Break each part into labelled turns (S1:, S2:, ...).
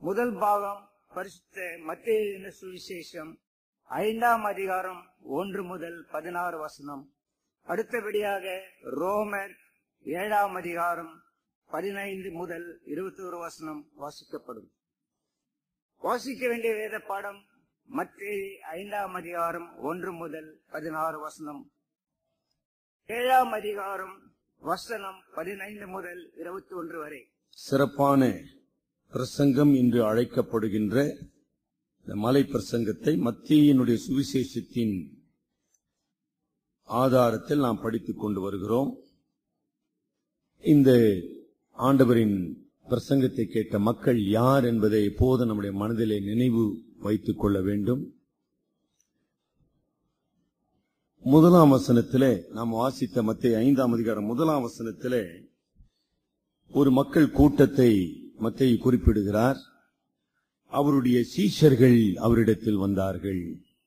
S1: முதல் பாகம் பரிசுத்த மத்தேயு சுவிசேஷம் 5ஆம் அதிகாரம் 1 முதல் 16 வசனம். அடுத்தபடியாக ரோமர் 7ஆம் அதிகாரம் 15 முதல் 21 வசனம் வாசிக்கப்படும். வாசிக்க வேண்டிய வேத பாடம் மத்தேயு 5ஆம் அதிகாரம் 1 முதல் 16 வசனம், 7ஆம் அதிகாரம் வசனம் 15 முதல் 21 வரை.
S2: சிறப்பான பிரசங்கம் என்று அழைக்கப்படுகின்ற மலை பிரசங்கத்தை மத்தேயுனுடைய சுவிசேஷத்தின் ஆதாரத்தில் நாம் படித்துக் கொண்டு வருகிறோம். இந்த ஆண்டவரின் பிரசங்கத்தை கேட்ட மக்கள் யார் என்பதை எப்போது நம்முடைய மனதிலே நினைவு வைத்துக் கொள்ள வேண்டும். முதலாம் வசனத்திலே நாம் வாசித்த மத்தேயு 5ஆம் அதிகாரம் 1ஆம் வசனத்திலே ஒரு மக்கள் கூட்டத்தை மத்தேயு குறிப்பிடுகிறார். அவருடைய சீஷர்கள் அவரிடத்தில் வந்தார்கள்.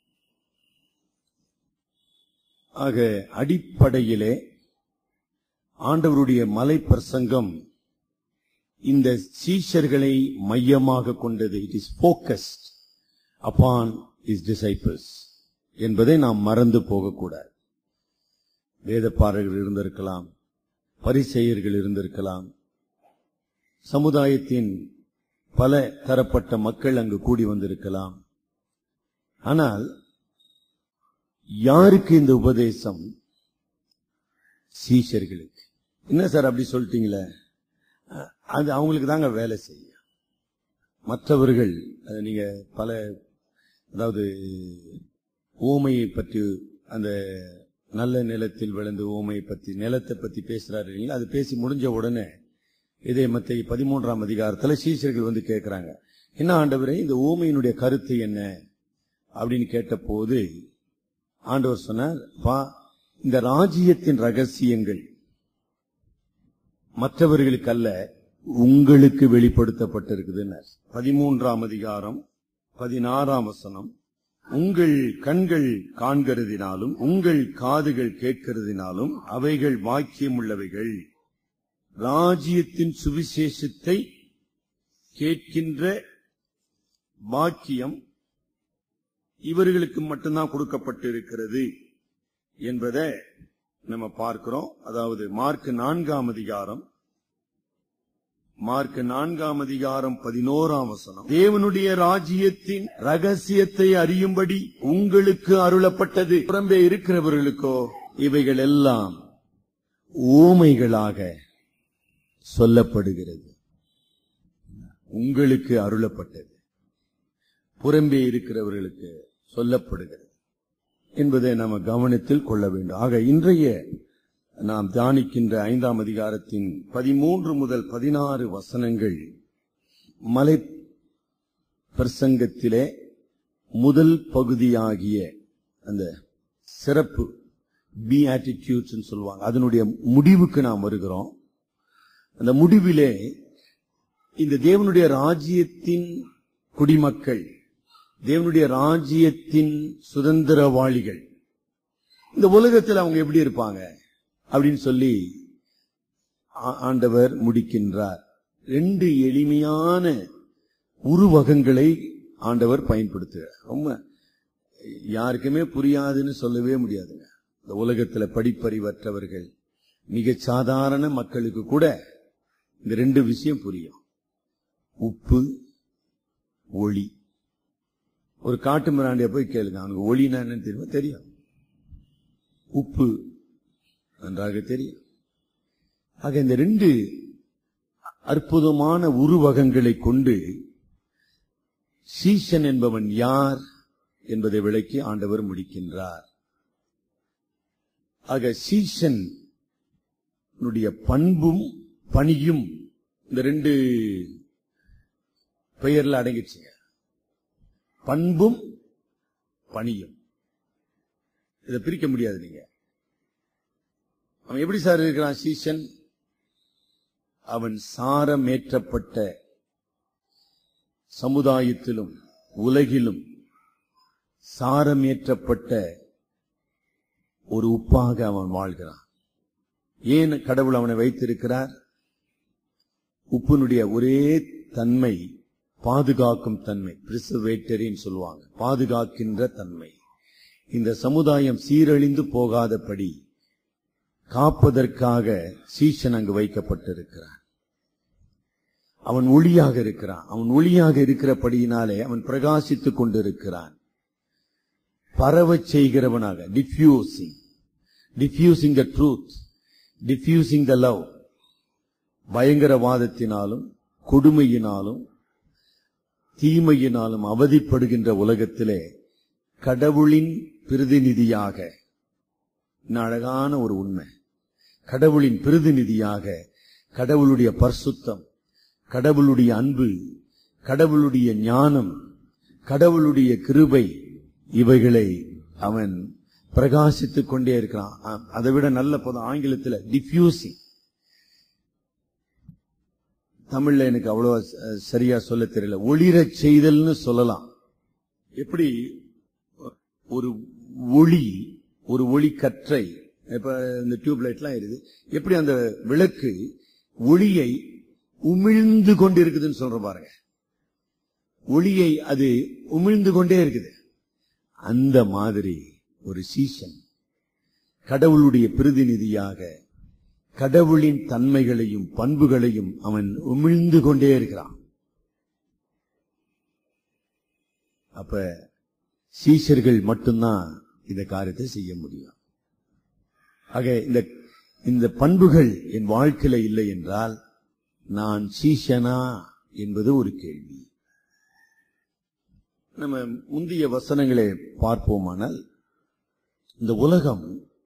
S2: ஆக அடிப்படையிலே ஆண்டவருடைய மலை பிரசங்கம் இந்த சீஷர்களை மையமாக கொண்டது. It is focused upon his disciples என்பதை நாம் மறந்து போகக்கூடாது. வேதபாரகர்கள் இருந்திருக்கலாம், பரிசேயர்கள் இருந்திருக்கலாம், சமுதாயத்தின் பல தரப்பட்ட மக்கள் அங்கு கூடி வந்திருக்கலாம். ஆனால் யாருக்கு இந்த உபதேசம்? சீஷர்களுக்கு. என்ன சார் அப்படி சொல்லிட்டீங்களே? அது அவங்களுக்கு தாங்க வேலை செய்ய. மற்றவர்கள் நீங்க பல அதாவது ஊமையை பற்றி, அந்த நல்ல நிலத்தில் விளைந்த ஊமையை பற்றி, நிலத்தை பற்றி பேசுறாரு. அது பேசி முடிஞ்ச உடனே இதே மத்தேயு 13ஆம் அதிகாரத்தில் சீஷர்கள் வந்து கேட்கிறாங்க, என்ன ஆண்டவரே இந்த ஊமையினுடைய கருத்து என்ன அப்படின்னு கேட்ட போது ஆண்டவர் சொன்னார், இந்த ராஜ்யத்தின் ரகசியங்கள் மற்றவர்களுக்கு அல்ல, உங்களுக்கு வெளிப்படுத்தப்பட்டிருக்குதுன்னு. 13ஆம் அதிகாரம் 16ஆம் வசனம், உங்கள் கண்கள் காண்கிறதினாலும் உங்கள் காதுகள் கேட்கிறதினாலும் அவைகள் வாக்கியம் உள்ளவைகள். ராஜ்யத்தின் சுவிசேஷத்தை கேட்கின்ற பாக்கியம் இவர்களுக்கு மட்டும்தான் கொடுக்கப்பட்டிருக்கிறது என்பதை நம்ம பார்க்கிறோம். அதாவது மார்க் 4ஆம் அதிகாரம் 11ஆம் வசனம், தேவனுடைய ராஜ்யத்தின் ரகசியத்தை அறியும்படி உங்களுக்கு அருளப்பட்டது. புறம்பே இருக்கிறவர்களுக்கோ இவைகள் எல்லாம் ஊமைகளாக சொல்லப்படுகிறது. உங்களுக்கு அருளப்பட்டது, புறம்பே இருக்கிறவர்களுக்கு சொல்லப்படுகிறது என்பதை நாம் கவனத்தில் கொள்ள வேண்டும். ஆக இன்றைய நாம் தியானிக்கின்ற 5ஆம் அதிகாரத்தின் 13 முதல் 16 வசனங்கள் மலை பிரசங்கத்திலே முதல் பகுதியாகிய அந்த சிறப்பு பீயாட்டிட்யூட்ஸ் சொல்லுவாங்க, அதனுடைய முடிவுக்கு நாம் வருகிறோம். அந்த முடிவிலே இந்த தேவனுடைய ராஜ்யத்தின் குடிமக்கள், தேவனுடைய ராஜ்யத்தின் சுதந்திரவாளிகள் இந்த உலகத்தில் அவங்க எப்படி இருப்பாங்க அப்படின்னு சொல்லி ஆண்டவர் முடிக்கின்றார். 2 எளிமையான உருவகங்களை ஆண்டவர் பயன்படுத்துகிறார். ரொம்ப யாருக்குமே புரியாதுன்னு சொல்லவே முடியாதுங்க. இந்த உலகத்தில் படிப்பறிவற்றவர்கள், மிக சாதாரண மக்களுக்கு கூட இந்த 2 விஷயம் புரியும். உப்பு, ஒளி. ஒரு காட்டு மிராண்டிய போய் கேளுங்க, அவனுக்கு ஒளினா என்னன்னு தெரியுமா? தெரியும். உப்பு நன்றாக தெரியும். ஆக இந்த 2 அற்புதமான உருவகங்களை கொண்டு சீஷன் என்பவன் யார் என்பதை விளக்கி ஆண்டவர் முடிக்கின்றார். ஆக சீஷன் பண்பும் பணியும் இந்த 2 பெயர்ல அடங்கிடுச்சுங்க. பண்பும் பணியும் இதை பிரிக்க முடியாது. நீங்க அவன் எப்படி சார் இருக்கிறான் சீஷன்? அவன் சாரமேற்றப்பட்ட சமுதாயத்திலும் உலகிலும் சாரமேற்றப்பட்ட ஒரு உப்பாக அவன் வாழ்கிறான். ஏன் கடவுள் அவனை வைத்திருக்கிறார்? உப்பினுடைய ஒரே தன்மை பாதுகாக்கும் தன்மை, பிரிசர்வேட்டரின்னு சொல்லுவாங்க, பாதுகாக்கின்ற தன்மை. இந்த சமுதாயம் சீரழிந்து போகாதபடி காப்பதற்காக சீஷன் அங்கு வைக்கப்பட்டிருக்கிறான். அவன் ஒளியாக இருக்கிறான். அவன் ஒளியாக இருக்கிறபடியினாலே அவன் பிரகாசித்துக் கொண்டிருக்கிறான். பரவச் செய்கிறவனாக, diffusing the truth, diffusing the love. பயங்கரவாதத்தினாலும் கொடுமையினாலும் தீமையினாலும் அவதிப்படுகின்ற உலகத்திலே கடவுளின் பிரதிநிதியாக, அழகான ஒரு உண்மை, கடவுளின் பிரதிநிதியாக கடவுளுடைய பரிசுத்தம், கடவுளுடைய அன்பு, கடவுளுடைய ஞானம், கடவுளுடைய கிருபை, இவைகளை அவன் பிரகாசித்துக் கொண்டே இருக்கிறான். அதை விட நல்ல பதம் ஆங்கிலத்தில் டிஃப்யூசிங். தமிழ்ல எனக்கு அவ்வளவு சரியா சொல்ல தெரியல. ஒளிரச் செய்தல்னு சொல்லலாம். எப்படி ஒரு ஒளி, ஒரு ஒளி கற்றை, இப்ப இந்த டியூப் லைட்லாம் இருக்குது, எப்படி அந்த விளக்கு ஒளியை உமிழ்ந்து கொண்டு இருக்குதுன்னு சொல்ற பாருங்க. ஒளியை அது உமிழ்ந்து கொண்டே இருக்குது. அந்த மாதிரி ஒரு சீசன் கடவுளுடைய பிரதிநிதியாக கடவுளின் தன்மைகளையும் பண்புகளையும் அவன் உமிழ்ந்து கொண்டே இருக்கிறான். அப்ப சீஷர்கள் மட்டும்தான் இந்த காரியத்தை செய்ய முடியும். ஆக இந்த பண்புகள் என் வாழ்க்கையில இல்லை என்றால் நான் சீஷனா என்பது ஒரு கேள்வி. நம்ம முந்தைய வசனங்களை பார்ப்போமானால், இந்த உலகம்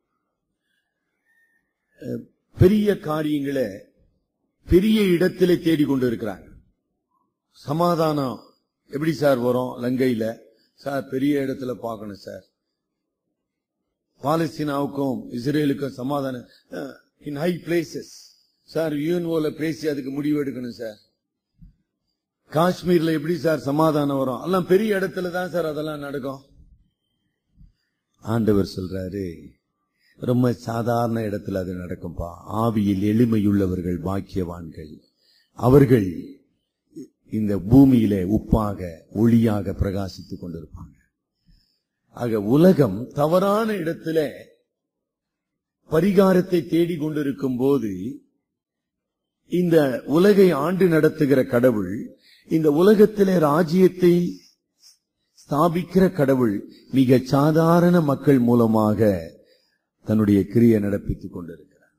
S2: பெரிய காரியங்களை பெரிய இடத்திலே தேடிக்கொண்டு இருக்கிறாங்க. சமாதானம் எப்படி சார் வரும்? லங்கையில சார் பெரிய இடத்துல பார்க்கணும் சார். பாலஸ்தீனாவுக்கும் இஸ்ரேலுக்கும் சமாதானம் இன் ஹை பிளேசஸ் சார், யூஎன்ஓல பேசி அதுக்கு முடிவு எடுக்கணும் சார். காஷ்மீர்ல எப்படி சார் சமாதானம் வரும்? எல்லாம் பெரிய இடத்துல தான் சார் அதெல்லாம் நடக்கும். ஆண்டவர் சொல்றாரு, ரொம்ப சாதாரண இடத்துல அது நடக்கும்பா. ஆவியில் எளிமையுள்ளவர்கள் பாக்கியவான்கள், அவர்கள் இந்த பூமியில உப்பாக ஒளியாக பிரகாசித்துக் கொண்டிருப்பாங்க. ஆக உலகம் தவறான இடத்துல பரிகாரத்தை தேடிக் கொண்டிருக்கும் போது, இந்த உலகை ஆண்டு நடத்துகிற கடவுள், இந்த உலகத்திலே ராஜ்யத்தை ஸ்தாபிக்கிற கடவுள் மிக சாதாரண மக்கள் மூலமாக தன்னுடைய கிரியை நடப்பித்துக் கொண்டிருக்கிறார்.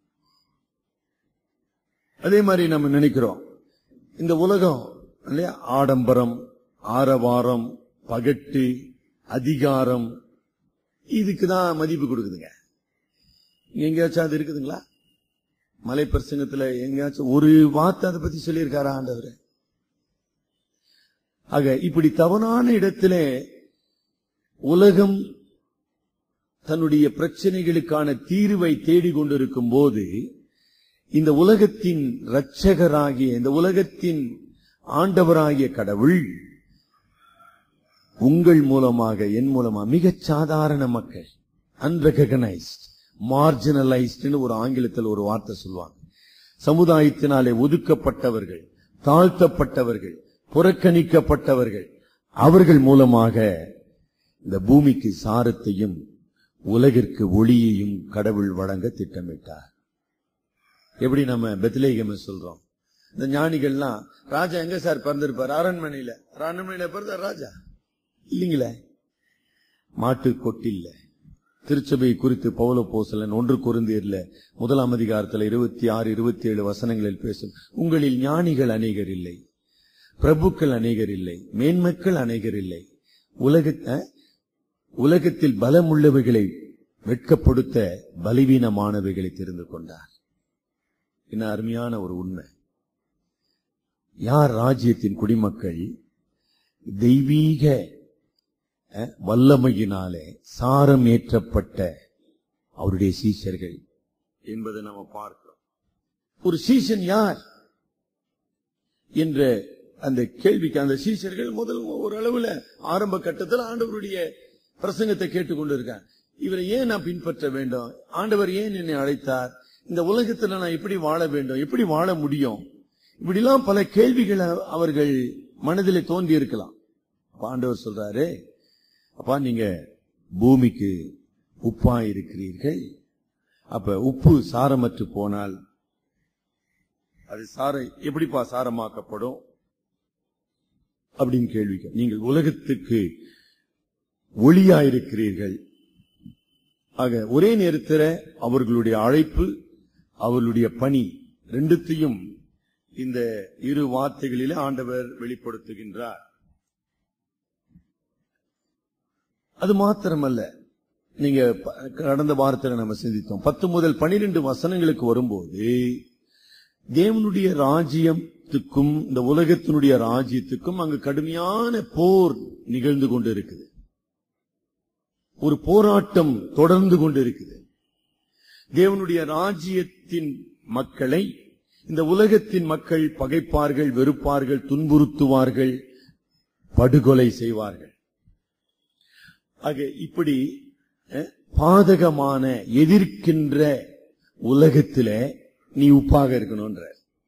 S2: அதே மாதிரி நம்ம நினைக்கிறோம், இந்த உலகம் இல்லையா, ஆடம்பரம், ஆரவாரம், பகட்டு, அதிகாரம், இதுக்குதான் மதிப்பு கொடுக்குதுங்க. எங்கேயாச்சும் அது இருக்குதுங்களா? மலை பிரசங்கத்துல எங்கேயாச்சும் ஒரு வார்த்தை அதை பத்தி சொல்லியிருக்காரா ஆண்டவர்? ஆக இப்படி தவறான இடத்திலே உலகம் தன்னுடைய பிரச்சனைகளுக்கான தீர்வை தேடிக்கொண்டிருக்கும் போது, இந்த உலகத்தின் இரட்சகராகிய, இந்த உலகத்தின் ஆண்டவராகிய கடவுள் உங்கள் மூலமாக, என் மூலமாக, மிகச் சாதாரண மக்கள், அன்ரெகனைஸ்ட், மார்ஜினலைஸ்ட் ஒரு ஆங்கிலத்தில் ஒரு வார்த்தை சொல்லுவாங்க. சமுதாயத்தினாலே ஒதுக்கப்பட்டவர்கள், தாழ்த்தப்பட்டவர்கள், புறக்கணிக்கப்பட்டவர்கள், அவர்கள் மூலமாக இந்த பூமிக்கு சாரத்தையும் உலகிற்கு ஒளியையும் கடவுள் வழங்க திட்டமிட்டார். எப்படி நம்ம பெத்லகேம் சொல்றோம், இந்த ஞானிகள்லாம், ராஜா எங்க சார் பிறந்திருப்பார்? அரண்மனையில. அரண்மனையில பிறந்த ராஜா இல்லீங்களே, மாட்டு கொட்டில்ல. திருச்சபை குறித்து பவுல் அப்போஸ்தலன் 1 கொரிந்தியர்ல 1 அதிகாரத்தில் 26, 27 வசனங்களில் பேசும், உங்களில் ஞானிகள் அநேகர் இல்லை, பிரபுக்கள் அநேகர் இல்லை, மேன்மக்கள் அநேகர் இல்லை, உலகத்தில் பலமுள்ளவைகளை வெட்கப்படுத்த பலவீனமானவைகளை தெரிந்து கொண்டார். என்ன அருமையான ஒரு உண்மை. யார் ராஜ்யத்தின் குடிமக்கள்? தெய்வீக வல்லமையினாலே சாரம் ஏற்றப்பட்ட அவருடைய சீஷர்கள் என்பதை நம்ம பார்க்கிறோம். ஒரு சீஷன் யார் என்ற அந்த கேள்விக்கு அந்த சீஷர்கள் முதல் ஒரு அளவுல ஆரம்ப கட்டத்தில் ஆண்டவருடைய பிரசங்கத்தை கேட்டுக்கொண்டிருக்காங்க. இவரை ஏன் நான் பின்பற்ற வேண்டும்? ஆண்டவர் ஏன் என்னை அழைத்தார்? இந்த உலகத்துல நான் எப்படி வாழ வேண்டும்? எப்படி வாழ முடியும்? இப்படிலாம் பல கேள்விகளை அவர்கள் மனதிலே தோன்றி இருக்கலாம். ஆண்டவர் சொல்றாரு, அப்பா நீங்க பூமிக்கு உப்பா இருக்கிறீர்கள். அப்ப உப்பு சாரமற்று போனால் அது எப்படிப்பா சாரமாக்கப்படும் அப்படின்னு கேள்வி. நீங்கள் உலகத்துக்கு ஒளியா இருக்கிறீர்கள். ஆக ஒரே நேரத்தில் அவர்களுடைய அழைப்பு, அவர்களுடைய பணி ரெண்டுத்தையும் இந்த இரு வார்த்தைகளிலே ஆண்டவர் வெளிப்படுத்துகின்றார். அது மாத்திரமல்ல, நீங்க கடந்த வாரத்தில் நம்ம சிந்தித்தோம் 10 முதல் 12 வசனங்களுக்கு வரும்போது தேவனுடைய ராஜ்யத்துக்கும் இந்த உலகத்தினுடைய ராஜ்யத்துக்கும் அங்கு கடுமையான போர் நிகழ்ந்து கொண்டு இருக்குது. ஒரு போராட்டம் தொடர்ந்து கொண்டு இருக்குது. தேவனுடைய ராஜ்யத்தின் மக்களை இந்த உலகத்தின் மக்கள் பகைப்பார்கள், வெறுப்பார்கள், துன்புறுத்துவார்கள், படுகொலை செய்வார்கள். ஆக இப்படி பாதகமான எதிர்க்கின்ற உலகத்தில நீ உப்பாக இருக்கணும்ன்ற.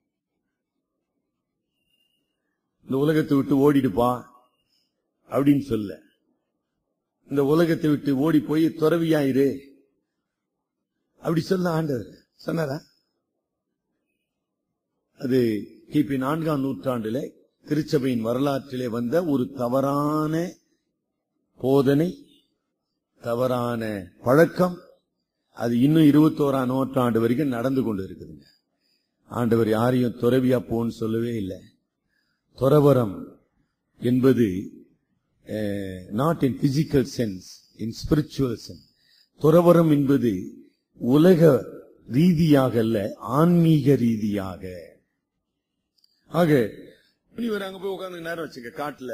S2: இந்த உலகத்தை விட்டு ஓடிடுப்பா அப்படின்னு சொல்ல, இந்த உலகத்தை விட்டு ஓடி போய் துறவியாயிரு அப்படி சொல்ல ஆண்டவர் சொன்னாரா? அது கிபி 4ஆம் நூற்றாண்டிலே திருச்சபையின் வரலாற்றிலே வந்த ஒரு தவறான போதனை, தவறான பழக்கம். அது இன்னும் 21ஆம் நூற்றாண்டு வரைக்கும் நடந்து கொண்டு இருக்குதுங்க. ஆண்டவர் யாரையும் துறவியா போன்னு சொல்லவே இல்லை. துறவரம் என்பது not in physical sense, in spiritual sense. துறவரம் என்பது உலக ரீதியாக அல்ல, ஆன்மீக ரீதியாக. ஆக இவர் அங்க போய் உட்கார்ந்து நேரம் வச்சுக்க காட்டுல,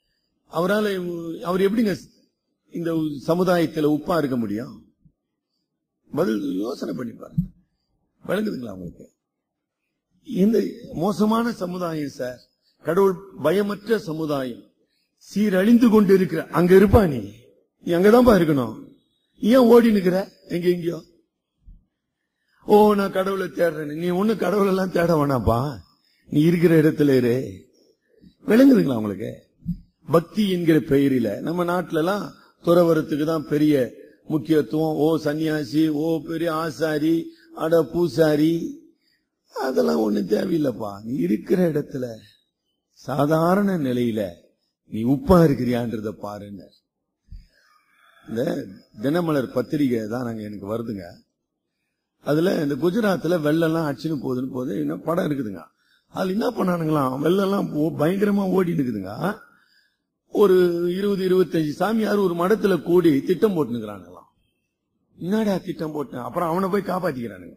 S2: அவர் எப்படிங்க இந்த சமுதாயத்தில் உப்பா இருக்க முடியும்? பதில் யோசனை பண்ணி பாருங்க. விளங்குதுங்களா உங்களுக்கு? இந்த மோசமான சமுதாயம் சார், கடவுள் பயமற்ற சமுதாயம், சீரழிந்து கொண்டு இருக்கிற அங்க இருப்பா. நீ அங்கதான்ப்பா இருக்கணும். ஏன் ஓடி நிக்கிற எங்கேயோ? ஓ நான் கடவுளை தேடுறேன். நீ ஒண்ணு கடவுள் எல்லாம் தேட வேணாப்பா, நீ இருக்கிற இடத்துல இரு. விளங்குதுங்களா உங்களுக்கு? பக்தி என்கிற பெயரில நம்ம நாட்டில எல்லாம் துறவரத்துக்கு தான் பெரிய முக்கியத்துவம். ஓ சன்னியாசி, ஓ பெரிய ஆசாரி, அட பூசாரி, அதெல்லாம் ஒண்ணு தேவையில்லப்பா. நீ இருக்கிற இடத்துல சாதாரண நிலையில நீ உப்பா இருக்கிறியான்றத பாருங்க. இந்த தினமலர் பத்திரிகை தான் எனக்கு வருதுங்க. அதுல இந்த குஜராத்ல வெள்ளம் அடிச்சுன்னு போகுது இன்னும் படம் இருக்குதுங்க. அதுல என்ன பண்ணானுங்களாம், வெள்ளம் பயங்கரமா ஓடி இருக்குதுங்க. ஒரு 20-25 சாமியார் ஒரு மடத்துல கூடி திட்டம் போட்டுக்கிறானுங்களாம். என்னடா திட்டம் போட்டேன்? அப்புறம் அவனை போய் காப்பாத்திக்கிறானுங்க.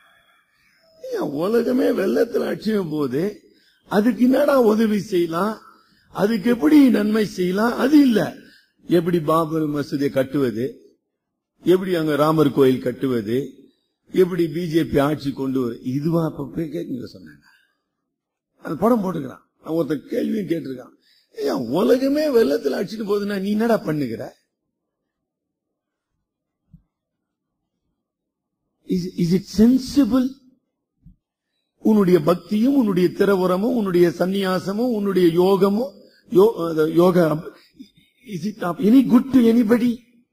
S2: உலகமே வெள்ளத்துல அடிச்சு போகுது, அதுக்கு என்னடா உதவி செய்யலாம், அதுக்கு எப்படி நன்மை செய்யலாம்? அது இல்ல, எப்படி பாபர் மசூதியை கட்டுவது, எப்படி அங்க ராமர் கோயில் கட்டுவது, எப்படி பிஜேபி ஆட்சி கொண்டு வரும், இதுவா அப்ப கேட்க சொன்னாங்க. அந்த படம் போட்டுக்கிறான். ஒருத்தர் கேள்வியும் கேட்டிருக்கான், உலகமே வெள்ளத்துல அடிச்சுட்டு போகுதுன்னா நீ என்னடா பண்ணுகிற? Is it sensible? உன்னுடைய பக்தியும், உன்னுடைய திரவுரமும், உன்னுடைய சந்நியாசமும், உன்னுடைய யோகமும், yoga, is it any good to anybody?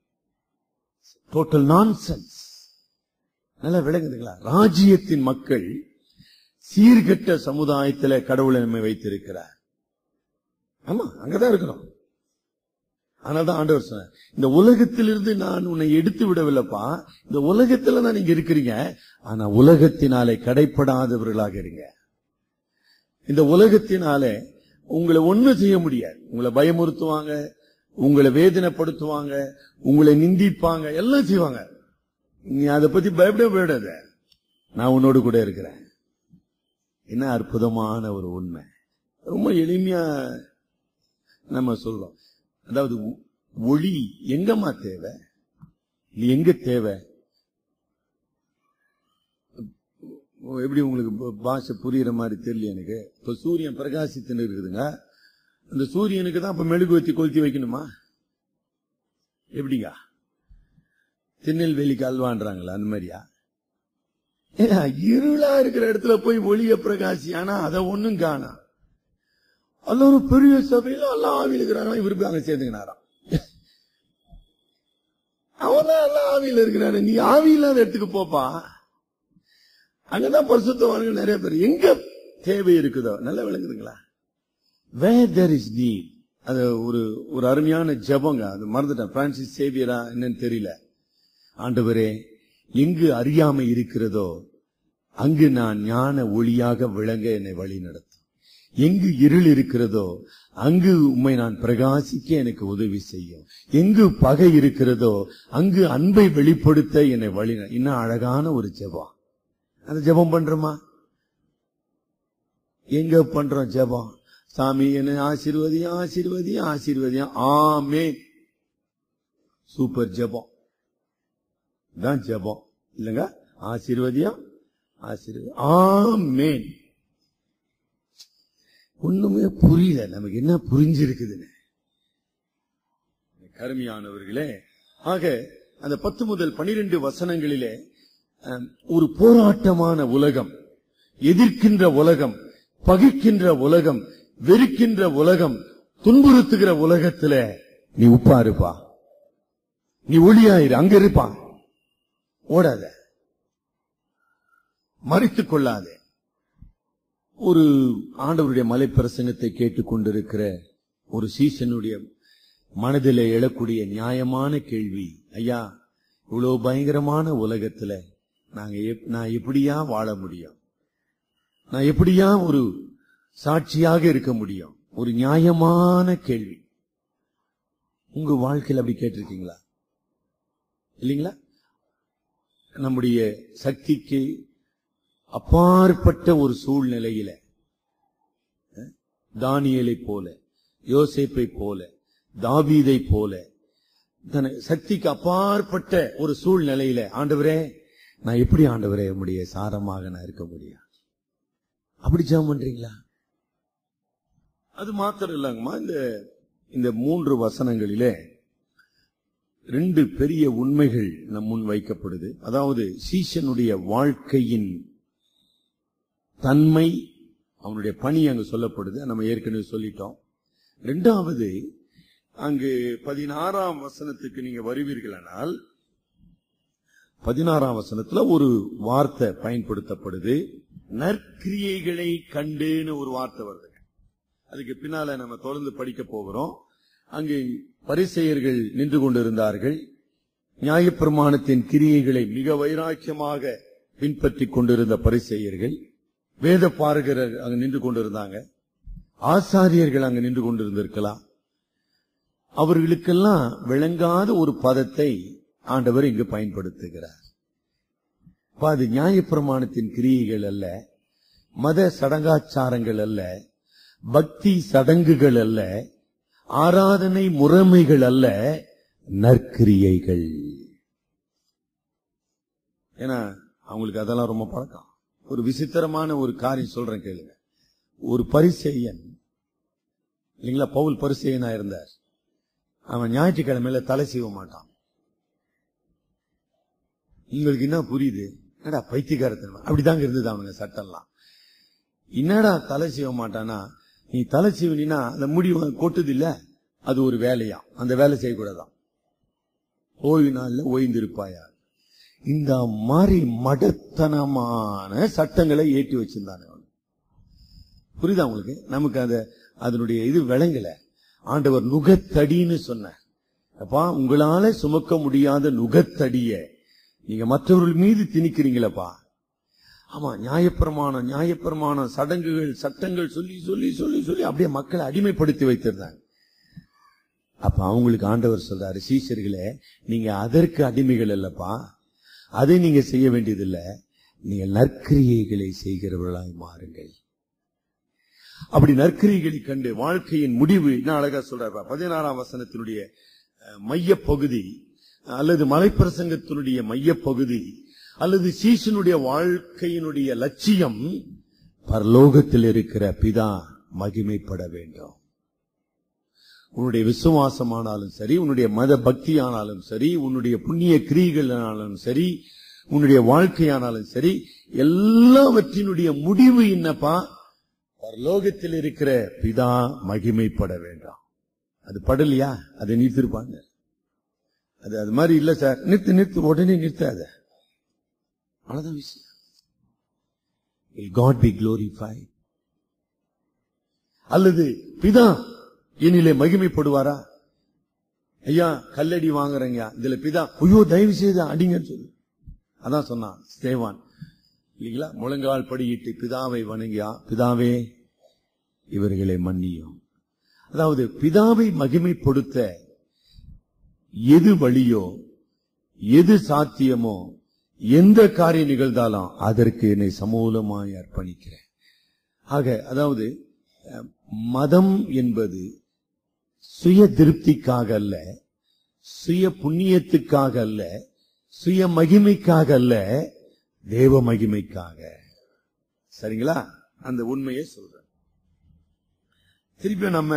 S2: Total nonsense. நல்லா விளங்குதுங்களா? ராஜ்யத்தின் மக்கள் சீர்கெட்ட சமுதாயத்தில் கடவுளை நம்மை வைத்திருக்கிறார். ஆமா, அங்கதான் இருக்கிறோம். அதனால்தான் ஆண்டவர் சொன்னார், இந்த உலகத்திலிருந்து நான் உன்னை எடுத்து விடவில்லைப்பா, இந்த உலகத்துல தான் நீங்க இருக்கிறீங்க, ஆனா உலகத்தினாலே கடைப்படாதவர்களாக இருங்க. இந்த உலகத்தினாலே உங்களை ஒண்ணும் செய்ய முடியாது. உங்களை பயமுறுத்துவாங்க, உங்களை வேதனைப்படுத்துவாங்க, உங்களை நிந்திப்பாங்க, எல்லாம் செய்வாங்க. நீ அதை பத்தி பயப்படாத, நான் உன்னோடு கூட இருக்கிறேன். என்ன அற்புதமான ஒரு உண்மை. ரொம்ப எளிமையா நம்ம சொல்றோம். அதாவது ஒளி எங்கம்மா தேவை, இது எங்க தேவை? எப்படி உங்களுக்கு பாஷை புரியுற மாதிரி தெரியல எனக்கு. இப்ப சூரியன் பிரகாசித்து இருக்குதுங்க, அந்த சூரியனுக்கு தான் இப்ப மெழுகுவத்தி கொளுத்தி வைக்கணுமா? எப்படிங்க திருநெல்வேலிக்கு அல்வான்றாங்களா? அந்த மாதிரியா? இருளா இருக்கிற இடத்துல போய் ஒளிய பிரகாசி, ஆனா அதை ஒண்ணும் காணா. அல்ல ஒரு பெரிய சபையில எல்லாம் ஆவியில் இருக்கிறாங்க, இவரு அங்க சேர்ந்துக்கினாராம். அவன்தான் எல்லாம் ஆவியில் இருக்கிறாரு, நீ ஆவி இல்லாத இடத்துக்கு போப்பா. அங்கதான் பரிசுத்தவான்கள் நிறைய பேர். எங்க தேவை இருக்குதோ, நல்லா விளங்குதுங்களா? Where there is need. அது ஒரு அருமையான ஜெபங்க, அது மறந்துட்டேன், பிரான்சிஸ் சேவியரா என்னன்னு தெரியல. ஆண்டவரே, எங்கு அறியாமை இருக்கிறதோ அங்கு நான் ஞான ஒளியாக விளங்க என்னை வழி நடத்தும். எங்கு இருள் இருக்கிறதோ அங்கு உம்மை நான் பிரகாசிக்க எனக்கு உதவி செய்யும். எங்கு பகை இருக்கிறதோ அங்கு அன்பை வெளிப்படுத்த என்னை வழி. இன்னும் அழகான ஒரு ஜெபம். அந்த ஜெபம் பண்றோமா? எங்க பண்றோம் ஜெபம்? சாமி என்னை ஆசீர்வதியும் ஆசீர்வதியும் ஆசீர்வதியும். ஆமென். சூப்பர் ஜெபம் தான் ஜெபம் இல்லங்க. ஆசீர்வதியும் ஆசீர்வதியும் ஆமென். ஒண்ணுமே புரியல நமக்கு, என்ன புரிஞ்சிருக்குதுன்னு. கருமையானவர்களே, ஆக அந்த 10 முதல் 12 வசனங்களிலே ஒரு போராட்டமான உலகம், எதிர்க்கின்ற உலகம், பகைக்கின்ற உலகம், வெறுக்கின்ற உலகம், துன்புறுத்துகிற உலகத்துல நீ உப்பா இருப்பா, நீ ஒளியாயிரு, அங்க இருப்பா, ஓடாத, மறைத்துக் கொள்ளாதே. ஒரு ஆண்டவருடைய மலை பிரசங்கத்தை கேட்டுக்கொண்டிருக்கிற ஒரு சீசனுடைய மனதிலே எழக்கூடிய நியாயமான கேள்வி, ஐயா இவ்வளவு பயங்கரமான உலகத்துல நான் எப்படியா வாழ முடியும்? நான் எப்படியா ஒரு சாட்சியாக இருக்க முடியும்? ஒரு நியாயமான கேள்வி. உங்க வாழ்க்கையில் அப்படி கேட்டிருக்கீங்களா? இல்லீங்களா? நம்முடைய சக்திக்கு அப்பாற்பட்ட ஒரு சூழ்நிலையில தானியேலை போல, யோசேப்பை போல, தாவீதை போல, சக்திக்கு அப்பாற்பட்ட ஒரு சூழ்நிலையில ஆண்டவரே நான் எப்படி ஆண்டவரே உம்முடைய சாரமாக நான் இருக்க முடியும்? அப்படி ஜெபம் பண்றீங்களா? அது மாத்திரம் இல்லங்கம்மா, இந்த 3 வசனங்களிலே 2 பெரிய உண்மைகள் நம் முன் வைக்கப்படுது. அதாவது சீஷனுடைய வாழ்க்கையின் தன்மை, அவனுடைய பணி அங்கு சொல்லப்படுது, நம்ம ஏற்கனவே சொல்லிட்டோம். 2வது, அங்கு 16ஆம் வசனத்துக்கு நீங்க வருவீர்களானால் 16ஆம் வசனத்துல ஒரு வார்த்தை பயன்படுத்தப்படுது. நற்கிரியைகளை கண்டுன்னு ஒரு வார்த்தை வருது. அதுக்கு பின்னால நம்ம தொடர்ந்து படிக்க போகிறோம். அங்கு பரிசேயர்கள் நின்று கொண்டிருந்தார்கள். நியாயப்பிரமாணத்தின் கிரியைகளை மிக வைராக்கியமாக பின்பற்றி கொண்டிருந்த பரிசேயர்கள், வேத பாரகர்கள் அங்கு நின்று கொண்டிருந்தாங்க, ஆசாரியர்கள் அங்கு நின்று கொண்டிருந்திருக்கலாம். அவர்களுக்கெல்லாம் விளங்காத ஒரு பதத்தை ஆண்டவர் இங்கு பயன்படுத்துகிறார். அது நியாயப்பிரமாணத்தின் கிரியைகள் அல்ல, மத சடங்காச்சாரங்கள் அல்ல, பக்தி சடங்குகள் அல்ல, ஆராதனை முறைமைகள் அல்ல, நற்கிரியைகள். ஏன்னா அவங்களுக்கு அதெல்லாம் ரொம்ப பழக்கம். ஒரு விசித்திரமான ஒரு காரியம் சொல்றேன் கேளுங்க. ஒரு பரிசேயன் இல்லைங்களா, பவுல் பரிசேயனா இருந்தார். அவன் ஞாயிற்றுக்கிழமையில தலை சீவ மாட்டான். உங்களுக்கு என்ன புரியுது? என்னடா பைத்தியக்காரத்தன்மை, அப்படிதாங்க இருந்தது அவனுங்க சட்டம்லாம். என்னடா தலை சீவ மாட்டானா, நீ தலை சீவனா அந்த முடி கொட்டுது இல்ல, அது ஒரு வேலையா, அந்த வேலை செய்யக்கூடாதான், ஓய்வு நாள்ல ஓய்ந்திருப்பாயா. இந்த மாதிரி மடத்தனமான சட்டங்களை ஏற்றி வச்சிருந்தானே. புரியுதா உங்களுக்கு? நமக்கு அதனுடைய இது விளங்கல. ஆண்டவர் நுகத்தடின்னு சொன்னார். அப்பா, உங்களால சுமக்க முடியாத நுகத்தடிய நீங்க மற்றவர்கள் மீது திணிக்கிறீங்களப்பா. ஆமா, நியாயப்பிரமாணம் சடங்குகள் சட்டங்கள் சொல்லி சொல்லி சொல்லி சொல்லி அப்படியே மக்களை அடிமைப்படுத்தி வைத்திருந்தாங்க. அப்ப அவங்களுக்கு ஆண்டவர் சொல்றாரு, சீஷர்களே நீங்க அதற்கு அடிமைகள் அல்லப்பா, அதை நீங்க செய்ய வேண்டியதில்லை, நீங்க நற்கிரியைகளை செய்கிறவர்களாய் மாறுங்கள். அப்படி நற்கிரியைகளை கண்டு வாழ்க்கையின் முடிவு என்ன அழகா சொல்றாரு. 16ஆம் வசனத்தினுடைய மையப்பகுதி அல்லது மலைப்பிரசங்கத்தினுடைய மையப்பகுதி அல்லது சீஷனுடைய வாழ்க்கையினுடைய லட்சியம், பரலோகத்தில் இருக்கிற பிதா மகிமைப்பட வேண்டும். உன்னுடைய விசுவாசமானாலும் சரி, உன்னுடைய மத பக்தி ஆனாலும் சரி, உன்னுடைய புண்ணிய கிரியைகள் ஆனாலும் சரி, உன்னுடைய வாழ்க்கையானாலும் சரி, எல்லாவற்றினுடைய முடிவு என்னப்பா? பரலோகத்தில் இருக்கிற பிதா மகிமைப்பட வேண்டாம். அது படலையா? அதை நிறுத்திருப்பாங்க. அது மாதிரி இல்ல சார், நிறுத்து உடனே நிறுத்தாத. அவ்வளவுதான் விஷயம். Will God be glorified? அல்லது பிதா என்னிலே மகிமைப்படுவாரா? ஐயா கல்லடி வாங்குறீங்க, இதுல பிதா ஐயோ தயவு செய்து அடிங்கன்னு சொல்லு. அதான் சொன்னான் ஸ்தேவான் இல்லீங்களா? முழங்கால் படியிட்டு பிதாவை வணங்கியா, பிதாவே இவர்களை மன்னியும். அதாவது பிதாவை மகிமைப்படுத்த எது வழியோ, எது சாத்தியமோ, எந்த காரியம் நிகழ்ந்தாலும் அதற்கு என்னை சமூலமாய் அர்ப்பணிக்கிறேன். ஆக அதாவது மதம் என்பது சுய திருப்திக்காக அல்ல, சுய புண்ணியத்துக்காக அல்ல, சுய மகிமைக்காக அல்ல, தேவ மகிமைக்காக. சரிங்களா? அந்த உண்மையை சொல்றேன். திருப்பி நம்ம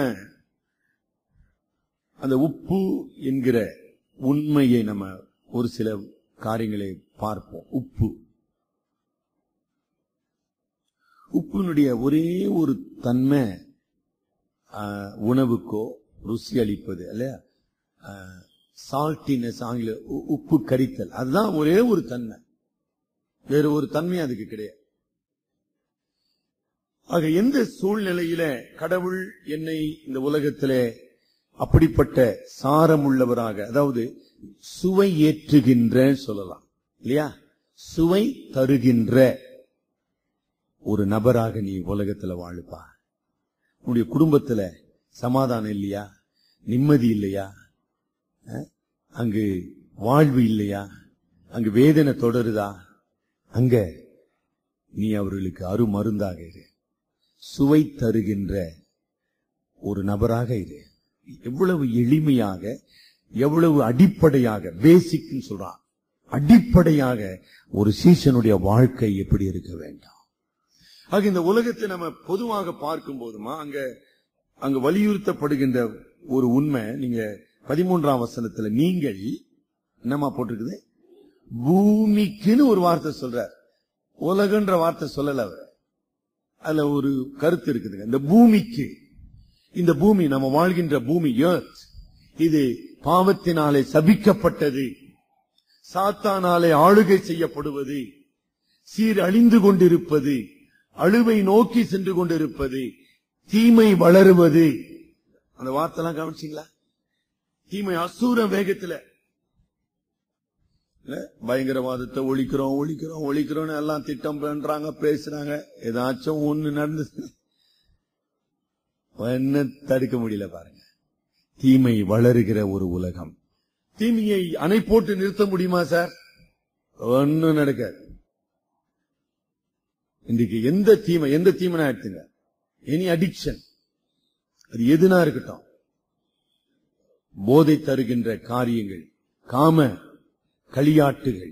S2: அந்த உப்பு என்கிற உண்மையை நம்ம ஒரு சில காரியங்களை பார்ப்போம். உப்பினுடைய ஒரே ஒரு தன்மை உணவுக்கோ ருசி அளிப்பது இல்லையா? சால்ட்டினஸ், ஆங்கில உப்பு கரித்தல், அதுதான் ஒரே ஒரு தன்மை. வேற ஒரு தன்மை அதுக்கு கிடையாது. ஆக எந்த சூழ்நிலையில கடவுள் என்னை இந்த உலகத்திலே அப்படிப்பட்ட சாரமுள்ளவராக, அதாவது சுவை ஏற்றுகின்ற சொல்லலாம் இல்லையா, சுவை தருகின்ற ஒரு நபராக நீ உலகத்துல வாழுப்பா. உன்னுடைய குடும்பத்துல சமாதானம் இல்லையா, நிம்மதி இல்லையா, அங்கு வாழ்வு இல்லையா, அங்கு வேதனை தொடருதா, அங்க நீ அவர்களுக்கு அருமருந்தாக இரு, சுவை தருகின்ற ஒரு நபராக இரு. எவ்வளவு எளிமையாக, எவ்வளவு அடிப்படையாக, பேசிக் சொல்றான், அடிப்படையாக ஒரு சீசனுடைய வாழ்க்கை எப்படி இருக்க வேண்டாம். ஆக இந்த உலகத்தை நம்ம பொதுவாக பார்க்கும் போதுமா அங்க வலியுறுத்தப்படுகின்ற ஒரு உண்மை, நீங்க 13ஆம் வசனத்துல நீங்கள் என்னமா போட்டிருக்குது, பூமிக்குன்னு ஒரு வார்த்தை சொல்றார். உலகன்ற வார்த்தை சொல்லல அவர். அதுல ஒரு கருத்து இருக்குதுங்க. இந்த பூமிக்கு, இந்த பூமி நம்ம வாழ்கின்ற பூமி எர்த், இது பாவத்தினாலே சபிக்கப்பட்டது, சாத்தானாலே ஆளுகை செய்யப்படுவது, சீரழிந்து கொண்டிருப்பது, அழுவை நோக்கி சென்று கொண்டிருப்பது, தீமை வளருவது. அந்த வார்த்தைலாம் கவனிச்சீங்களா? தீமை அசூர வேகத்துல, பயங்கரவாதத்தை ஒழிக்கிறோம் எல்லாம் திட்டம் பண்றாங்க, பேசுறாங்க. ஏதாச்சும் ஒண்ணு நடந்து என்ன தடுக்க முடியல பாருங்க. தீமை வளருகிற ஒரு உலகம். தீமையை அணை போட்டு நிறுத்த முடியுமா சார்? ஒன்னும் நடக்காது. இன்றைக்கு எந்த தீமைனா எடுத்துங்க, எனி அடிக்ஷன், அது எதுனா இருக்கட்டும், போதை தருகின்ற காரியங்கள், காம களியாட்டுகள்,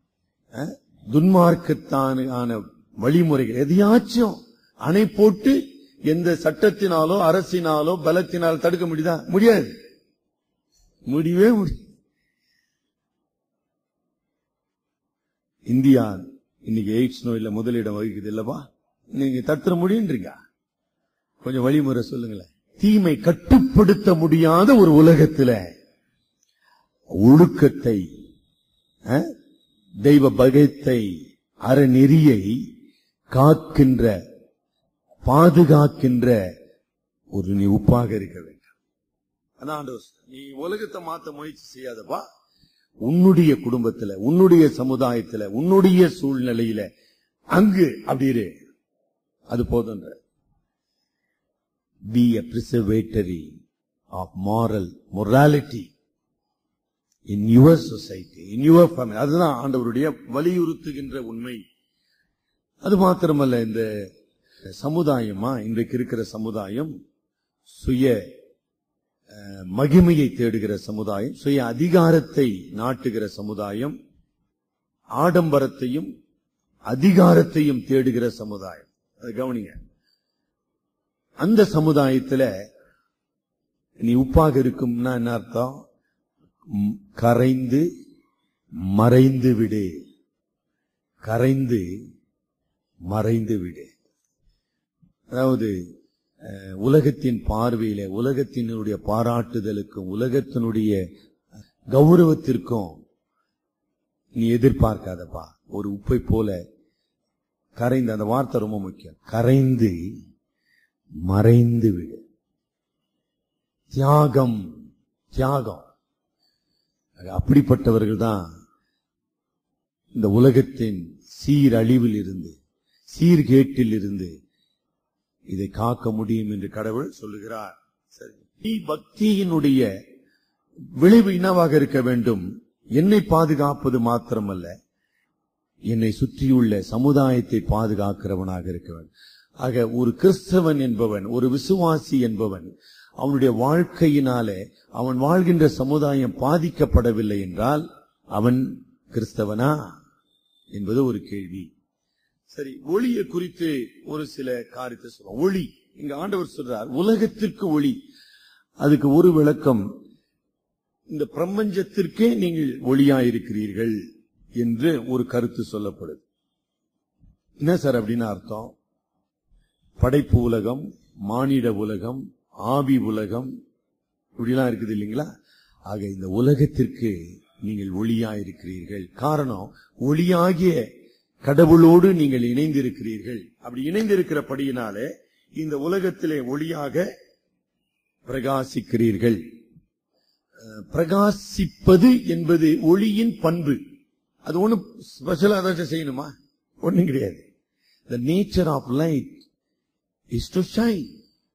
S2: துன்மார்க்கத்தான வழிமுறைகள், எதையாச்சும் அணை போட்டு எந்த சட்டத்தினாலோ அரசினாலோ பலத்தினாலோ தடுக்க முடியுதா? முடியாது, முடியவே முடியும். இந்தியா இன்னைக்கு எய்ட்ஸ் நோயில முதலிடம் வகிக்குது இல்லவா? நீங்க தடுத்துற முடியுன்றீங்க, கொஞ்சம் வழிமுறை சொல்லுங்களேன். தீமை கட்டுப்படுத்த முடியாத ஒரு உலகத்துல ஒழுக்கத்தை, தெய்வ பகத்தை, அறநெறியை காக்கின்ற, பாதுகாக்கின்ற ஒரு நீ உப்பாக இருக்க வேண்டும். அதான் நீ உலகத்தை மாத்த முயற்சி செய்யாதப்பா. உன்னுடைய குடும்பத்துல, உன்னுடைய சமுதாயத்துல, உன்னுடைய சூழ்நிலையில அங்கு அப்படி இரு, அது போதுன்ற. Be a preservatory of morality in your society, in your family. அதுதான் ஆண்டவருடைய வலியுறுத்துகின்ற உண்மை. அது மாத்திரமல்ல, இந்த சமுதாயமா இன்றைக்கு இருக்கிற சமுதாயம் சுய மகிமையை தேடுகிற சமுதாயம், சுய அதிகாரத்தை நாட்டுகிற சமுதாயம், ஆடம்பரத்தையும் அதிகாரத்தையும் தேடுகிற சமுதாயம். அது கவனிங்க. அந்த சமுதாயத்துல நீ உப்பாக இருக்கும்னா என்ன அர்த்தம்? கரைந்து மறைந்து விடு, கரைந்து மறைந்து விடு. அதாவது உலகத்தின் பார்வையில, உலகத்தினுடைய பாராட்டுதலுக்கும் உலகத்தினுடைய கௌரவத்திற்கும் நீ எதிர்பார்க்காதப்பா. ஒரு உப்பை போல கரைந்து, அந்த வார்த்தை ரொம்ப முக்கியம், கரைந்து மறைந்து விடு. தியாகம், தியாகம். அப்படிப்பட்டவர்கள் தான் இந்த உலகத்தின் சீரழிவில் இருந்து, சீர்கேட்டில் இருந்து இதை காக்க முடியும் என்று கடவுள் சொல்லுகிறார். சரி, பக்தியினுடைய விளைவு என்னவாக இருக்க வேண்டும்? என்னை பாதுகாப்பது மாத்திரமல்ல, என்னை சுற்றியுள்ள சமுதாயத்தை பாதுகாக்கிறவனாக இருக்க வேண்டும். ஆக ஒரு கிறிஸ்தவன் என்பவன், ஒரு விசுவாசி என்பவன், அவனுடைய வாழ்க்கையினாலே அவன் வாழ்கின்ற சமுதாயம் பாதிக்கப்படவில்லை என்றால் அவன் கிறிஸ்தவனா என்பது ஒரு கேள்வி. சரி, ஒளியை குறித்து ஒரு சில காரியத்தை சொல்றோம். ஒளி, இங்க ஆண்டவர் சொல்றார் உலகத்திற்கு ஒளி. அதுக்கு ஒரு விளக்கம், இந்த பிரபஞ்சத்திற்கே நீங்கள் ஒளியாயிருக்கிறீர்கள் என்று ஒரு கருத்து சொல்லப்படுது. என்ன சார் அப்படின்னு அர்த்தம்? படைப்பு உலகம், மானிட உலகம், ஆவி உலகம், இப்படிலாம் இருக்குது இல்லைங்களா? ஆக இந்த உலகத்திற்கு நீங்கள் ஒளியாயிருக்கிறீர்கள். காரணம், ஒளியாகிய கடவுளோடு நீங்கள் இணைந்திருக்கிறீர்கள். அப்படி இணைந்திருக்கிறபடியினாலே இந்த உலகத்திலே ஒளியாக பிரகாசிக்கிறீர்கள். பிரகாசிப்பது என்பது ஒளியின் பண்பு. அது ஒன்னும் ஸ்பெஷலா ஏதாச்சும் செய்யணுமா? ஒன்னும் கிடையாது. The nature of light is to shine.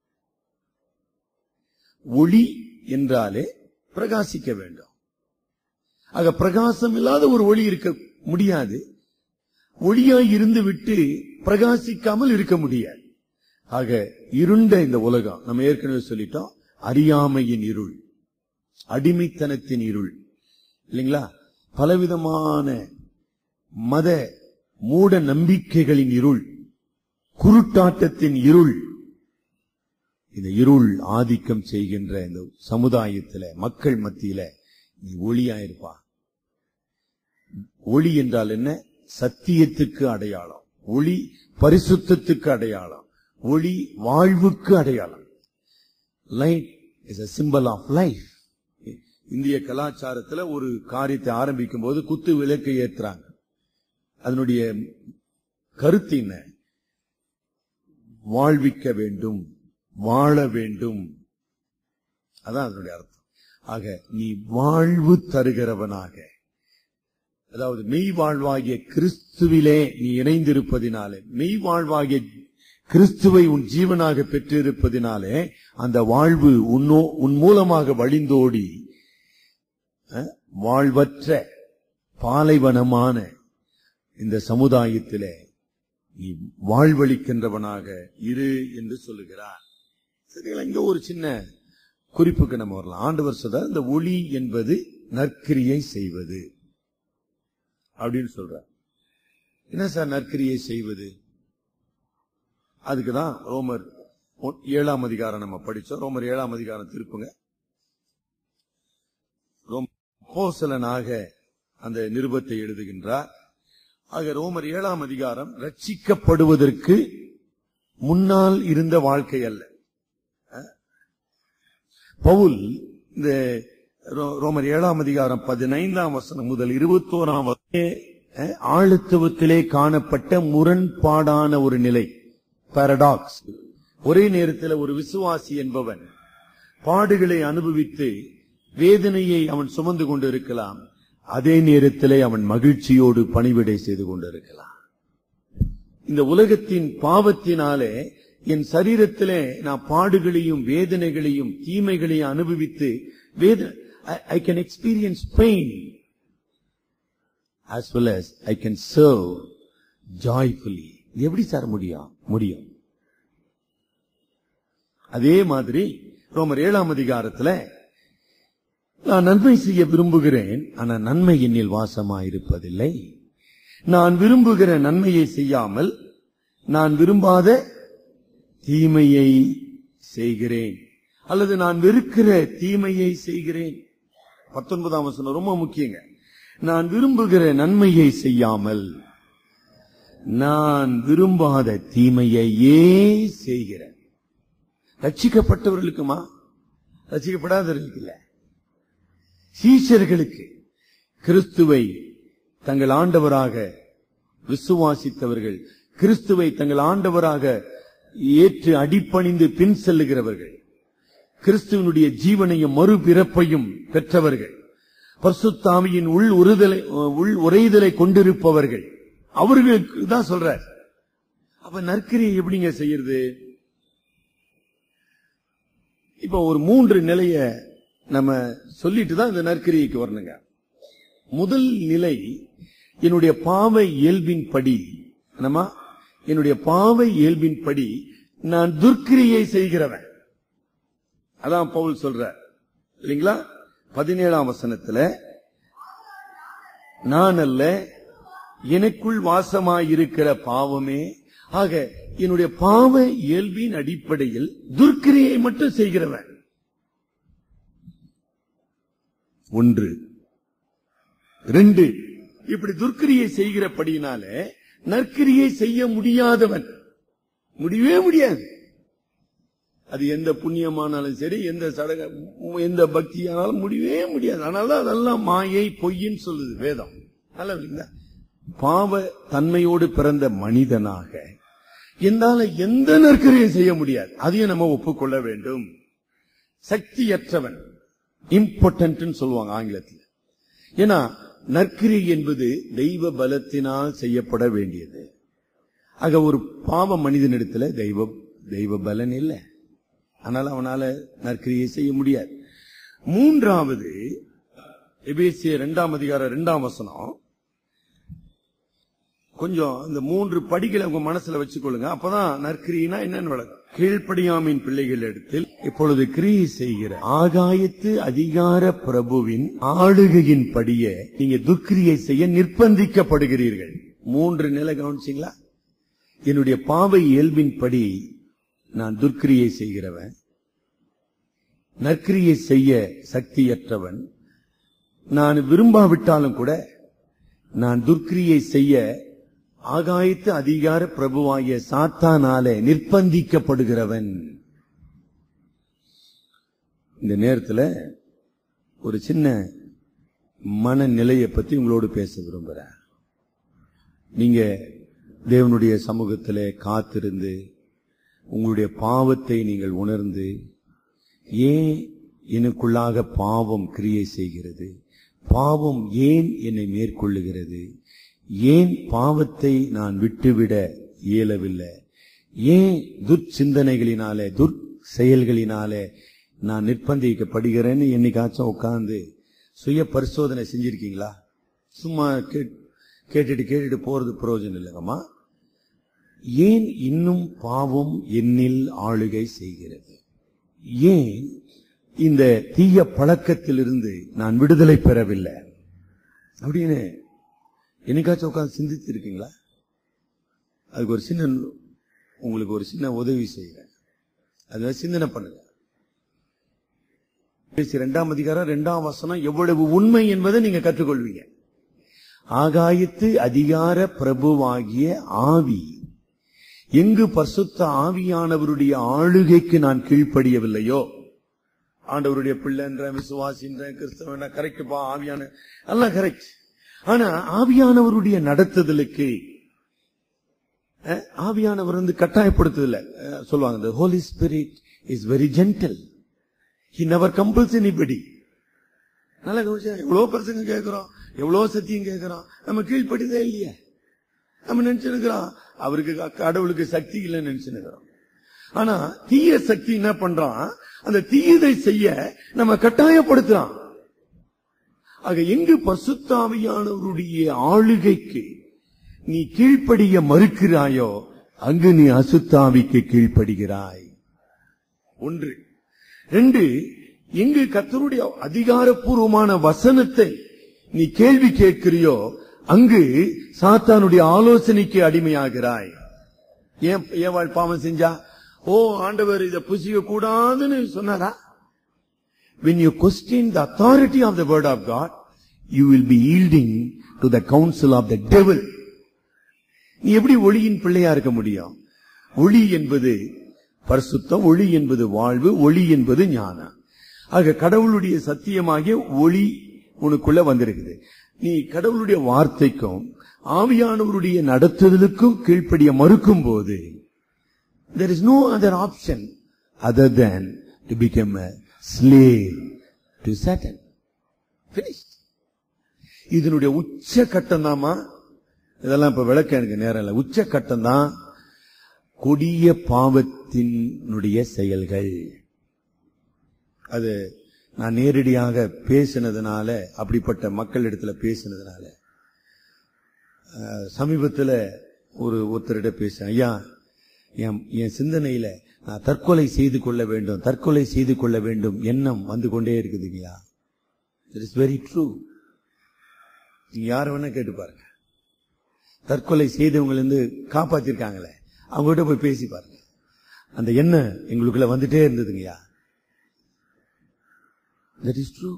S2: ஒளி என்றாலே பிரகாசிக்க வேண்டும். ஆக பிரகாசம் இல்லாத ஒரு ஒளி இருக்க முடியாது. ஒளியாய் இருந்து விட்டு பிரகாசிக்காமல் இருக்க முடியாது. ஆக இருண்ட இந்த உலகம், நம்ம ஏற்கனவே சொல்லிட்டோம், அறியாமையின் இருள், அடிமைத்தனத்தின் இருள் இல்லைங்களா? பலவிதமான மத மூட நம்பிக்கைகளின் இருள், குருட்டாட்டத்தின் இருள். இந்த இருள் ஆதிக்கம் செய்கின்ற இந்த சமுதாயத்தில், மக்கள் மத்தியில நீ ஒளியாயிருப்பா. ஒளி என்றால் என்ன? சத்தியத்துக்கு அடையாளம். ஒளி பரிசுத்தத்துக்கு அடையாளம். ஒளி வாழ்வுக்கு அடையாளம். Light is a symbol of life. இந்திய கலாச்சாரத்தில் ஒரு காரியத்தை ஆரம்பிக்கும் போது குத்து விளக்கை ஏற்றுறாங்க. அதனுடைய கருத்து என்ன? வாழ்விக்க வேண்டும், வாழ வேண்டும். அதான் அதனுடைய அர்த்தம். ஆக நீ வாழ்வு தருகிறவனாக, அதாவது மெய் வாழ்வாகிய கிறிஸ்துவிலே நீ இணைந்திருப்பதினாலே, மெய் வாழ்வாகிய கிறிஸ்துவை உன் ஜீவனாக பெற்றிருப்பதினாலே அந்த வாழ்வு உன் மூலமாக வழிந்தோடி வாழ்வற்ற பாலைவனமான இந்த சமுதாயத்திலே நீ வாழ்வளிக்கின்றவனாக இரு என்று சொல்லுகிறார். சரிங்களா? இங்க ஒரு சின்ன குறிப்புக்கு நம்ம வரலாம். ஆண்டவர் சொல்றார், இந்த ஒளி என்பது நற்கிரியை செய்வது அப்படின்னு சொல்றார். என்ன சார் நற்கிரியை செய்வது? அதுக்குதான் ரோமர் 7ஆம் அதிகாரம் நம்ம படிச்சோம். ரோமர் 7ஆம் அதிகாரம் திருப்புங்க. அப்போஸ்தலனாக அந்த நிருபத்தை எழுதுகின்றார். ஆக ரோமர் 7ஆம் அதிகாரம் ரட்சிக்கப்படுவதற்கு முன்னால் இருந்த வாழ்க்கை அல்ல. பவுல் இந்த ரோமர் 7ஆம் அதிகாரம் 15ஆம் வசனம் முதல் 21ஆம் வசனம் ஆழ்த்துவத்திலே காணப்பட்ட முரண்பாடான ஒரு நிலை, பாரடாக்ஸ். ஒரே நேரத்தில் ஒரு விசுவாசி என்பவன் பாடுகளை அனுபவித்து வேதனையை அவன் சுமந்து கொண்டிருக்கலாம், அதே நேரத்திலே அவன் மகிழ்ச்சியோடு பணிவிடை செய்து கொண்டிருக்கலாம். இந்த உலகத்தின் பாவத்தினாலே என் சரீரத்திலே நான் பாடுகளையும் வேதனைகளையும் தீமைகளையும் அனுபவித்து I can experience pain as well as I can serve joyfully. எப்படி சார் முடியும்? அதே மாதிரி ரோமர் 7ஆம் அதிகாரத்தில் நான் நன்மை செய்ய விரும்புகிறேன், ஆனா நன்மை என்னில் வாசமாயிருப்பதில்லை. நான் விரும்புகிற நன்மையை செய்யாமல் நான் விரும்பாத தீமையை செய்கிறேன், அல்லது நான் வெறுக்கிற தீமையை செய்கிறேன். 19ஆம் வசனம் ரொம்ப முக்கியங்க. நான் விரும்புகிற நன்மையை செய்யாமல் நான் விரும்பாத தீமையையே செய்கிறேன். ரட்சிக்கப்பட்டவர்களுக்குமா? ரட்சிக்கப்படாதவர்களுக்கு இல்ல, சீஷர்களுக்கு. கிறிஸ்துவை தங்கள் ஆண்டவராக விசுவாசித்தவர்கள், கிறிஸ்துவை தங்கள் ஆண்டவராக ஏற்று அடிபணிந்து பின் செல்லுகிறவர்கள், கிறிஸ்துவனுடைய ஜீவனையும் மறுபிறப்பையும் பெற்றவர்கள், பரிசுத்த ஆவியின் உள் உறைதலை கொண்டிருப்பவர்கள், அவர்களுக்கு தான் சொல்றார். அப்ப நற்கிரியை எப்படிங்க செய்யறது? இப்ப ஒரு 3 நிலைய நம்ம சொல்லிட்டு தான் இந்த நற்கிரியைக்கு வரணுங்க. முதல் நிலை, என்னுடைய பாவ இயல்பின் படி, என்னுடைய பாவ இயல்பின் படி நான் துர்க்கிரியை செய்கிறவன். அதான் பவுல் சொல்றார் இல்லீங்களா? 17ஆம் வசனத்துல, நான் அல்ல எனக்குள் வாசமாயிருக்கிற பாவமே. ஆக என்னுடைய பாவ இயல்பின் அடிப்படையில் துர்க்கிரியை மட்டும் செய்கிறவன். 1. 2, இப்படி துர்க்கிரியை செய்கிறபடியினால நற்கிரியை செய்ய முடியாதவன். முடியவே முடியாது. அது எந்த புண்ணியமானாலும் சரி, எந்த சடங்கு, எந்த பக்தியானாலும் முடியவே முடியாது. அதனாலதான் அதெல்லாம் மாயை, பொய்ன்னு சொல்லுது வேதம். பாவ தன்மையோடு பிறந்த மனிதனாக என்னால எந்த நற்கிரியும் செய்ய முடியாது. அதையும் நம்ம ஒப்புக்கொள்ள வேண்டும். சக்தியற்றவன், இம்பார்ட்டன்ட் சொல்லுவாங்க ஆங்கிலத்தில். ஏன்னா நற்கிரி என்பது தெய்வ பலத்தினால் செய்யப்பட வேண்டியது. ஆக ஒரு பாவ மனிதனிடத்துல தெய்வ பலன் இல்லை, அதனால அவனால நற்கிரியை செய்ய முடியாது. 3வது, எபேசியர் 2ஆம் அதிகாரம் 2ஆம் வசனம். கொஞ்சம் இந்த 3 படிகளை உங்க மனசுல வச்சுக்கொள்ளுங்க. அப்பதான் நற்கிரினா என்னன்னு வழங்கும். கீழ்ப்படியாமின் பிள்ளைகள் இடத்தில் இப்பொழுது கிரியை செய்கிற ஆகாயத்து அதிகார பிரபுவின் ஆளுகையின் படியே நீங்க துர்க்கிரியை செய்ய நிர்பந்திக்கப்படுகிறீர்கள். 3 நிலை கவனிச்சீங்களா? என்னுடைய பாவ இயல்பின் படி நான் துர்க்கிரியை செய்கிறவன், நற்கிரியை செய்ய சக்தியற்றவன், நான் விரும்பாவிட்டாலும் கூட நான் துர்க்கிரியை செய்ய ஆகாயத்து அதிகார பிரபுவாகிய சாத்தானாலே நிர்பந்திக்கப்படுகிறவன். இந்த நேரத்தில் ஒரு சின்ன மனநிலையை பத்தி உங்களோடு பேச விரும்புறேன். நீங்க தேவனுடைய சமூகத்திலே காத்திருந்து உங்களுடைய பாவத்தை நீங்கள் உணர்ந்து, ஏன் எனக்குள்ளாக பாவம் கிரியை செய்கிறது, பாவம் ஏன் என்னை மேற்கொள்ளுகிறது, ஏன் பாவத்தை நான் விட்டுவிட இயலவில்லை, ஏன் துர்ச்சிந்தனைகளினாலே துர் செயல்களினாலே நான் நிர்பந்திக்கப்படுகிறேன்னு என்னைக்காச்சும் உட்கார்ந்து சுய பரிசோதனை செஞ்சிருக்கீங்களா? சும்மா கேட்டுட்டு போறது பிரயோஜனம் இல்லைங்கம்மா. ஏன் இன்னும் பாவம் என்னில் ஆளுகை செய்கிறது? ஏன் இந்த தீய பழக்கத்திலிருந்து நான் விடுதலை பெறவில்லை அப்படின்னு என்னைக்காச்சும் உட்கார்ந்து சிந்தித்து இருக்கீங்களா? அதுக்கு உங்களுக்கு ஒரு சின்ன உதவி செய்கிறேன். அது சிந்தனை பண்ணுங்க. 2ஆம் அதிகாரம் 2ஆம் வசனம் எவ்வளவு உண்மை என்பதை நீங்க கற்றுக்கொள்வீங்க. ஆகாயத்து அதிகார பிரபுவாகிய ஆவி, எங்கு பரிசுத்த ஆவியானவருடைய ஆளுகைக்கு நான் கீழ்ப்படியவில்லையோ, ஆண்டவருடைய பிள்ளைன்ற விசுவாசின்ற கிறிஸ்தவ கரெக்ட்பா, ஆவியான எல்லாம் கரெக்ட். ஆனா ஆவியானவருடைய நடத்துதலுக்கு ஆவியானவர் கட்டாயப்படுத்துதல சொல்லுவாங்க. The Holy Spirit is very gentle. He never compels anybody. நல்ல எவ்வளவு பிரசங்க கேட்கிறோம், எவ்வளவு சத்தியம் கேட்கிறோம், நம்ம கீழ்ப்படிதே இல்லையே. நம்ம நினைச்சிருக்கிறோம் அவருக்கு கடவுளுக்கு சக்தி இல்லைன்னு நினைச்சுக்கிறோம். ஆனா தீய சக்தி என்ன பண்றான், அந்த தீயதை செய்ய நம்ம கட்டாயப்படுத்துறான். ஆக எங்கு பரிசுத்த ஆவியானவருடைய ஆளுகைக்கு நீ கீழ்ப்படிய மறுக்கிறாயோ, அங்கு நீ அசுத்த ஆவிக்கு கீழ்ப்படுகிறாய். 1. 2, எங்கு கர்த்தருடைய அதிகாரப்பூர்வமான வசனத்தை நீ கேள்வி கேட்கிறியோ, அங்கு சாத்தானுடைய ஆலோசனைக்கு அடிமையாகிறாய். ஏன் பாவம் செஞ்சா? ஓ ஆண்டவர் இதை புசிக்க கூடாதுன்னு சொன்னாரா? When you question the authority of the word of God, you will be yielding to the counsel of the devil. நீ எப்படி ஒளியின் பிள்ளையா இருக்க முடியும்? ஒளி என்பது பரிசுத்தம், ஒளி என்பது வாழ்வு, ஒளி என்பது ஞானம். ஆக கடவுளுடைய சத்தியமாகிய ஒளி உனக்குள்ள வந்திருக்குது. நீ கடவுளுடைய வார்த்தைக்கும் ஆவியானவருடைய நடத்துதலுக்கும் கீழ்ப்படிய மறுக்கும் போது there is no other option other than to become a slave to Satan. Finished. இதனுடைய உச்ச கட்டம் தாமா, இதெல்லாம் இப்ப விளக்க எனக்கு நேரம் இல்லை. உச்ச கட்டம் தான் கொடிய பாவத்தினுடைய செயல்கள். அது நான் நேரடியாக பேசினதுனால, அப்படிப்பட்ட மக்கள் இடத்துல பேசினதுனால, சமீபத்தில் ஒருத்தரிட பேச, ஐயா என் சிந்தனையில நான் தற்கொலை செய்து கொள்ள வேண்டும் எண்ணம் வந்து கொண்டே இருக்குதுங்கய்யா. It is very true. நீங்க யார வேணா கேட்டு பாருங்க. தற்கொலை செய்தவங்க காப்பாத்திருக்காங்களே, அவங்ககிட்ட போய் பேசி பாருங்க. அந்த எண்ணம் எங்களுக்குள்ள வந்துட்டே இருந்ததுங்கய்யா. That is true.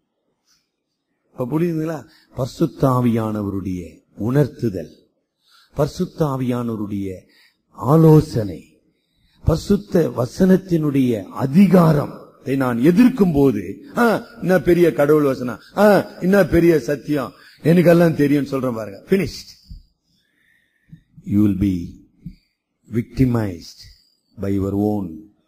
S2: புரியுதுங்களா? பரிசுத்த ஆவியானவருடைய உணர்த்துதல், பரிசுத்த ஆவியானவருடைய ஆலோசனை, பரிசுத்த வசனத்தினுடைய அதிகாரம் நான் எதிர்க்கும் போது, இன்னும் பெரிய கடவுள் வசனம், இன்னும் பெரிய சத்தியம், எனக்கெல்லாம் தெரியும் சொல்றேன் பாருங்க. Finished. You will be victimized by your own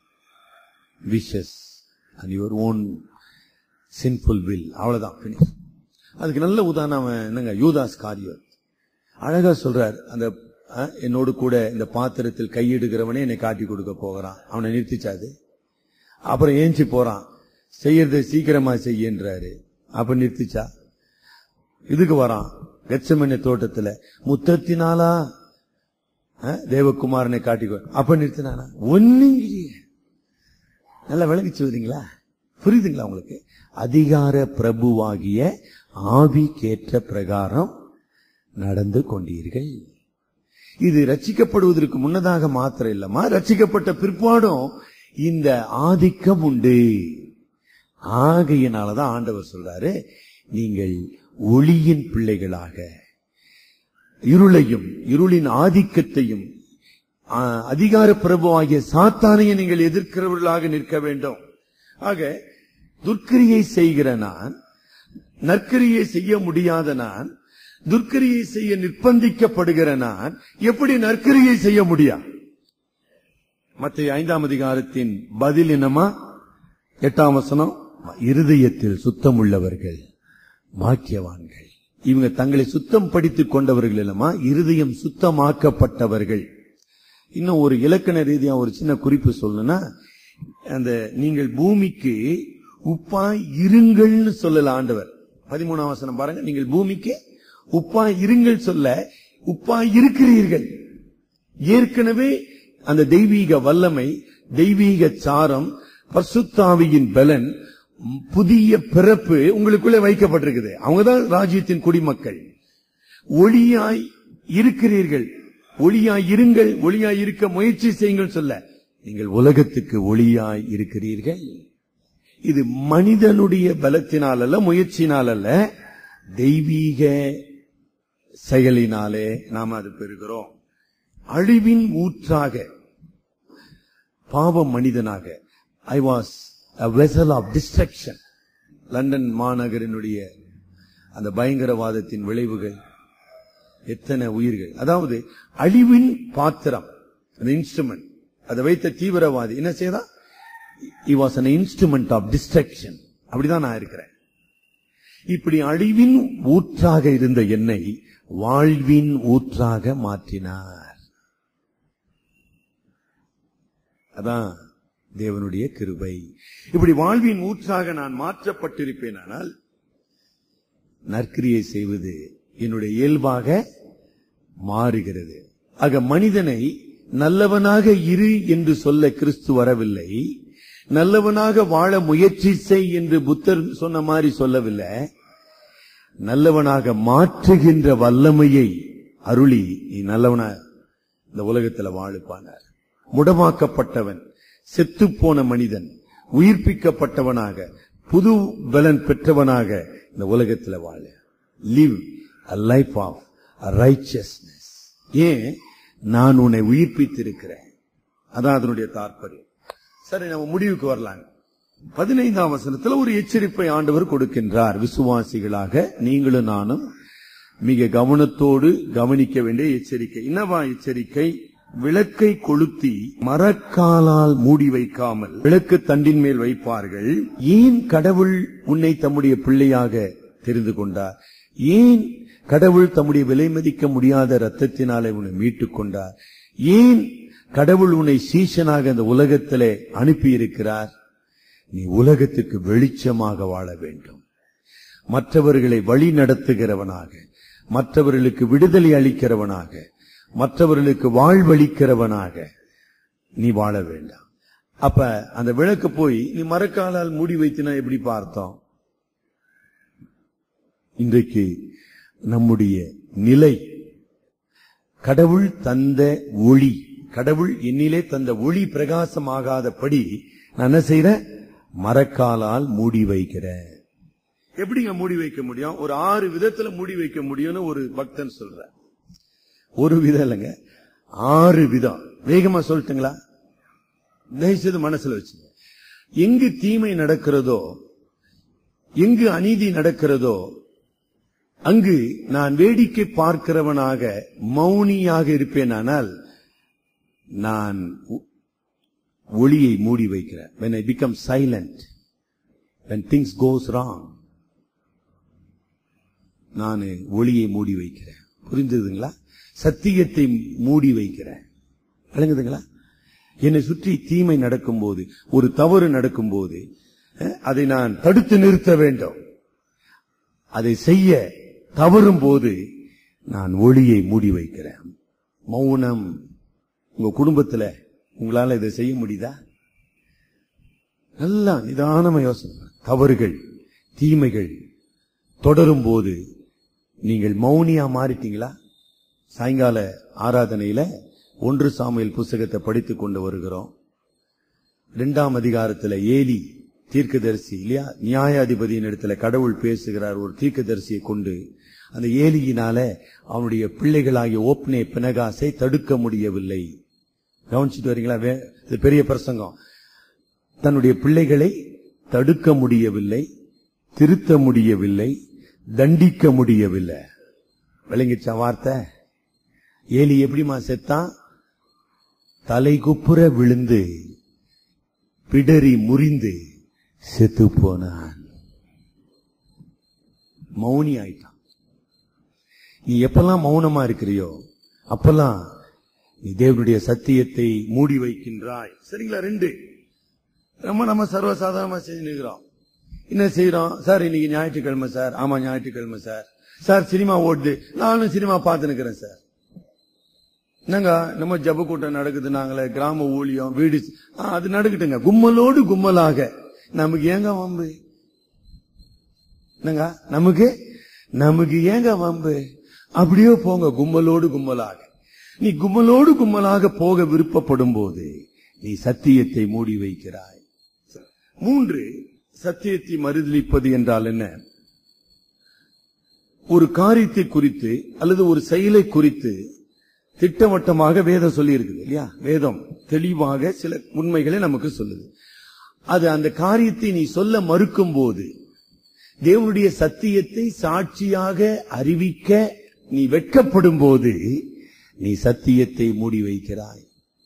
S2: wishes and your own sinful will. அவ்வளவுதான். Finish. அதுக்கு நல்ல உதாரணம் என்னங்க, யூதாஸ் காரியத் அழகா சொல்றார். அந்த என்னோடு கூட இந்த பாத்திரத்தில் கையிடுகிறவனே என்னை காட்டி கொடுக்க போகிறான், அவனை நிறுத்திச்சாது. அப்புறம் ஏஞ்சி போறான், செய்யறதை சீக்கிரமா செய்யன்றாரு, அப்ப நிறுத்திச்சா. இதுக்கு வரான் கெத்செமனே தோட்டத்துல, முத்தத்தினாலா தேவகுமாரனை காட்டிக்கோ, அப்ப நிறுத்தினானா? ஒன்னும் நல்லா விளங்கிச்சு வரீங்களா? புரியுதுங்களா உங்களுக்கு? அதிகார பிரபுவாகிய ஆவிக்கேற்ற பிரகாரம் நடந்து கொண்டீர்கள். இது ரட்சிக்கப்படுவதற்கு முன்னதாக மாத்திரம் இல்லமா, ரட்சிக்கப்பட்ட பிற்பாடும் இந்த ஆதிக்கம் உண்டு. ஆகையினாலதான் ஆண்டவர் சொல்றாரு, நீங்கள் ஒளியின் பிள்ளைகளாக இருளையும் இருளின் ஆதிக்கத்தையும் அதிகார பிரபுவாகிய சாத்தானையும் நீங்கள் எதிர்க்கிறவர்களாக நிற்க வேண்டும். ஆக துர்க்கிரியை செய்கிற நான், நற்கிரியை செய்ய முடியாத நான், துர்க்கிரியை செய்ய நிர்பந்திக்கப்படுகிற நான் எப்படி நற்கிரியை செய்ய முடியும்? மத்தேயு 5ஆம் அதிகாரத்தின் பதில் என்னமா? 8ஆம் வசனம், இருதயத்தில் சுத்தம் உள்ளவர்கள் பாக்கியவான்கள். இவங்க தங்களை சுத்தம் படித்துக் கொண்டவர்கள் இல்லமா, இருதயம் சுத்தமாக்கப்பட்டவர்கள். இன்னும் ஒரு இலக்கண ரீதியா ஒரு சின்ன குறிப்பு சொல்லணும்னா, அந்த நீங்கள் பூமிக்கு உப்பாய் இருங்கள்னு சொல்லல ஆண்டவர். 13ஆம் வசனம் பாருங்க, நீங்கள் பூமிக்கு உப்பாய் இருங்கள் சொல்ல, உப்பாய் இருக்கிறீர்கள். ஏற்கனவே அந்த தெய்வீக வல்லமை, தெய்வீக சாரம், பரிசுத்த ஆவியின் பலன், புதிய பிறப்பு உங்களுக்குள்ளே வைக்கப்பட்டிருக்குது. அவங்கதான் ராஜ்யத்தின் குடிமக்கள். ஒளியாய் இருக்கிறீர்கள், ஒளியாய் இருங்கள், ஒளியாய் இருக்க முயற்சி செய்யுங்கள் சொல்ல, நீங்கள் உலகத்துக்கு ஒளியாய் இருக்கிறீர்கள். இது மனிதனுடைய பலத்தினால் அல்ல, முயற்சினால் அல்ல, தெய்வீக செயலினாலே நாம் அது பெறுகிறோம். அழிவின் ஊற்றாக பாவம் மனிதனாக, I was a vessel of destruction. London மாநகரினுடைய அந்த பயங்கரவாதத்தின் விளைவுகள், எத்தனை உயிர்கள், அதாவது அழிவின் பாத்திரம், அந்த இன்ஸ்ட்ருமெண்ட், அதை வைத்த தீவிரவாதி என்ன செய்தா? He was an instrument of destruction. அப்படிதான் நான் இருக்கிறேன். இப்படி அழிவின் ஊற்றாக இருந்த என்னை வாழ்வின் ஊற்றாக மாற்றினார். அதான் தேவனுடைய கிருபை. இப்படி வாழ்வின் ஊற்றாக நான் மாற்றப்பட்டிருப்பேனால் நற்கிரியை செய்வது என்னுடைய இயல்பாக மாறுகிறது. ஆக மனிதனை நல்லவனாக இரு என்று சொல்ல கிறிஸ்து வரவில்லை, நல்லவனாக வாழ முயற்சி செய் என்று புத்தர் சொன்ன மாதிரி சொல்லவில்லை. நல்லவனாக மாற்றுகின்ற வல்லமையை அருளி நீ நல்லவனா இந்த உலகத்தில் வாழுப்பானார். முடமாக்கப்பட்டவன், செத்துப்போன மனிதன் உயிர்ப்பிக்கப்பட்டவனாக, புது பலன் பெற்றவனாக இந்த உலகத்தில் வாழ. Live a life of righteousness. ஏன்? நான் உன்னை உயிர்ப்பித்திருக்கிறேன். அதான் அதனுடைய தாற்பயம். சரி, நம்ம முடிவுக்கு வரலாங்க. 15ஆம் வசனத்துல ஒரு எச்சரிப்பை ஆண்டவர் கொடுக்கின்றார். விசுவாசிகளாக நீங்களும் நானும் மிக கவனத்தோடு கவனிக்க வேண்டிய எச்சரிக்கை. என்னவா எச்சரிக்கை? விளக்கை கொளுத்தி மரக்காலால் மூடி வைக்காமல் விளக்கு தண்டின் மேல் வைப்பார்கள். ஏன் கடவுள் உன்னை தம்முடைய பிள்ளையாக தெரிந்து கொண்டார்? ஏன் கடவுள் தம்முடைய விலை மதிக்க முடியாத ரத்தத்தினாலே உன்னை மீட்டுக் கொண்டார்? ஏன் கடவுள் உன்னை சீஷனாக இந்த உலகத்திலே அனுப்பி இருக்கிறார்? நீ உலகத்துக்கு வெளிச்சமாக வாழ வேண்டும். மற்றவர்களை வழி நடத்துகிறவனாக, மற்றவர்களுக்கு விடுதலை அளிக்கிறவனாக, மற்றவர்களுக்கு வாழ்வளிக்கிறவனாக நீ வாழ வேண்டாம். அப்ப அந்த விளக்கு போய் நீ மரக்காலால் மூடி வைத்தினா எப்படி பார்த்தோம்? இன்றைக்கு நம்முடைய நிலை, கடவுள் தந்த ஒளி, கடவுள் என்னிலே தந்த ஒளி பிரகாசமாகாதபடி நான் என்ன செய்றேன்? மரக்காலால் மூடி வைக்கிறேன். எப்படிங்க மூடி வைக்க முடியும்? ஒரு 6 விதத்துல மூடி வைக்க முடியும்னு ஒரு பக்தன் சொல்ற. ஒரு விதம் இல்லைங்க, 6 விதம். வேகமா சொல்லட்டுங்களா? தயவுசெய்து மனசுல வச்சுங்க. எங்கு தீமை நடக்கிறதோ, எங்கு அநீதி நடக்கிறதோ, அங்கு நான் வேடிக்கை பார்க்கிறவனாக மௌனியாக இருப்பேன். ஆனால் நான் ஒளியை மூடி வைக்கிறேன். when I become silent, when things goes wrong, நான் ஒளியை மூடி வைக்கிறேன். புரிந்ததுங்களா? சத்தியத்தை மூடி வைக்கிறேன். விளங்குதுங்களா? என்னை சுற்றி தீமை நடக்கும்போது, ஒரு தவறு நடக்கும்போது அதை நான் தடுத்து நிறுத்த வேண்டும். அதை செய்ய தவறும் போது நான் ஒளியை மூடி வைக்கிறேன். மௌனம். உங்க குடும்பத்துல உங்களால இதை செய்ய முடியுதா? நல்லா நிதானமா யோசனை. தவறுகள், தீமைகள் தொடரும் போது நீங்கள் மௌனியா மாறிட்டீங்களா? சாயங்கால ஆராதனையில 1 சாமுவேல் புஸ்தகத்தை படித்துக் கொண்டு வருகிறோம். 2ஆம் அதிகாரத்துல ஏலி தீர்க்கதரிசி இல்லையா, நியாயாதிபதியின் இடத்துல கடவுள் பேசுகிறார் ஒரு தீர்க்கதரிசியை கொண்டு. அந்த ஏலியினால அவனுடைய பிள்ளைகளாகிய ஓப்னே பினகாசை தடுக்க முடியவில்லை. கவனிச்சுட்டு வரீங்களா? இது பெரிய பிரசங்கம். தன்னுடைய பிள்ளைகளை தடுக்க முடியவில்லை, திருத்த முடியவில்லை, தண்டிக்க முடியவில்லை. விளங்கிச்சா வார்த்தை? ஏலி எப்படிமா செத்தான்? தலை குப்புற விழுந்து பிடரி முறிந்து செத்து போனான். மௌனி ஆயிட்டான். நீ எப்பெல்லாம் மௌனமா இருக்கிறியோ அப்பெல்லாம் நீ தேவனுடைய சத்தியத்தை மூடி வைக்கின்றாய். சரிங்களா? 2 நம்ம சர்வசாதாரணமா செஞ்சுக்கிறோம். என்ன செய்யறோம்? சார் இன்னைக்கு ஞாயிற்றுக்கிழமை சார். ஆமா ஞாயிற்றுக்கிழமை சார். சார் சினிமா ஓடுது, நானும் சினிமா பார்த்து நிக்கிறேன் சார். என்னங்க நம்ம ஜப கூட்டம் நடக்குது, நாங்களே கிராம ஊழியம் வீடு அது நடக்கட்டுங்க. கும்மலோடு கும்மலாக நமக்கு ஏங்க வம்பு? என்னங்க நமக்கு ஏங்க வம்பு? அப்படியே போங்க கும்மலோடு கும்மலாக. நீ கும்மலோடு கும்மலாக போக விருப்பப்படும் போது நீ சத்தியத்தை மூடி வைக்கிறாய். 3 சத்தியத்தை மறுதலிப்பது என்றால் என்ன? ஒரு காரியத்தை குறித்து அல்லது ஒரு செயலை குறித்து திட்டவட்டமாக வேதம் சொல்லி இருக்குது இல்லையா? வேதம் தெளிவாக சில உண்மைகளை நமக்கு சொல்லுது. அது அந்த காரியத்தை நீ சொல்ல மறுக்கும் போது, தேவனுடைய சத்தியத்தை சாட்சியாக அறிவிக்க நீ வெட்கப்படும் போது நீ சத்தியத்தை மூடி வைக்கிறாய்.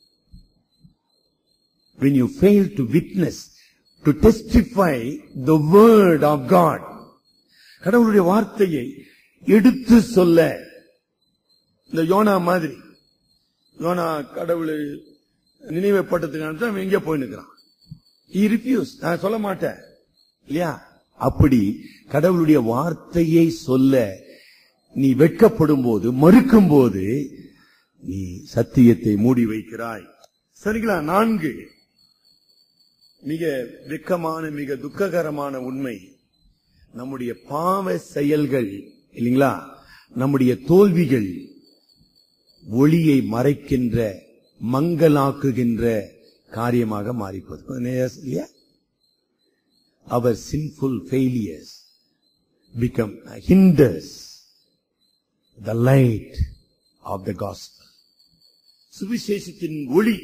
S2: When you fail to witness, to testify the word of God, கடவுளுடைய வார்த்தையை எடுத்து சொல்ல. இந்த யோனா மாதிரி, யோனா கடவுள் நினைவை பட்டத்துக்கு அவன் எங்கே போய் நிற்கிறான். He refused. நான் சொல்ல மாட்டேன் இல்லையா? அப்படி கடவுளுடைய வார்த்தையை சொல்ல நீ வெட்கப்படும் போது, மறுக்கும் போது நீ சத்தியத்தை மூடி வைக்கிறாய். சரிங்களா? 4 மிக வெட்கமான மிக துக்ககரமான உண்மை, நம்முடைய பாவ செயல்கள் இல்லைங்களா, நம்முடைய தோல்விகள் ஒளியை மறைக்கின்ற மங்கலாக்குகின்ற காரியமாக மாறிப்போது. Our sinful failures become hinders the light of the gospel. சுவிசேஷத்தின் ஒளி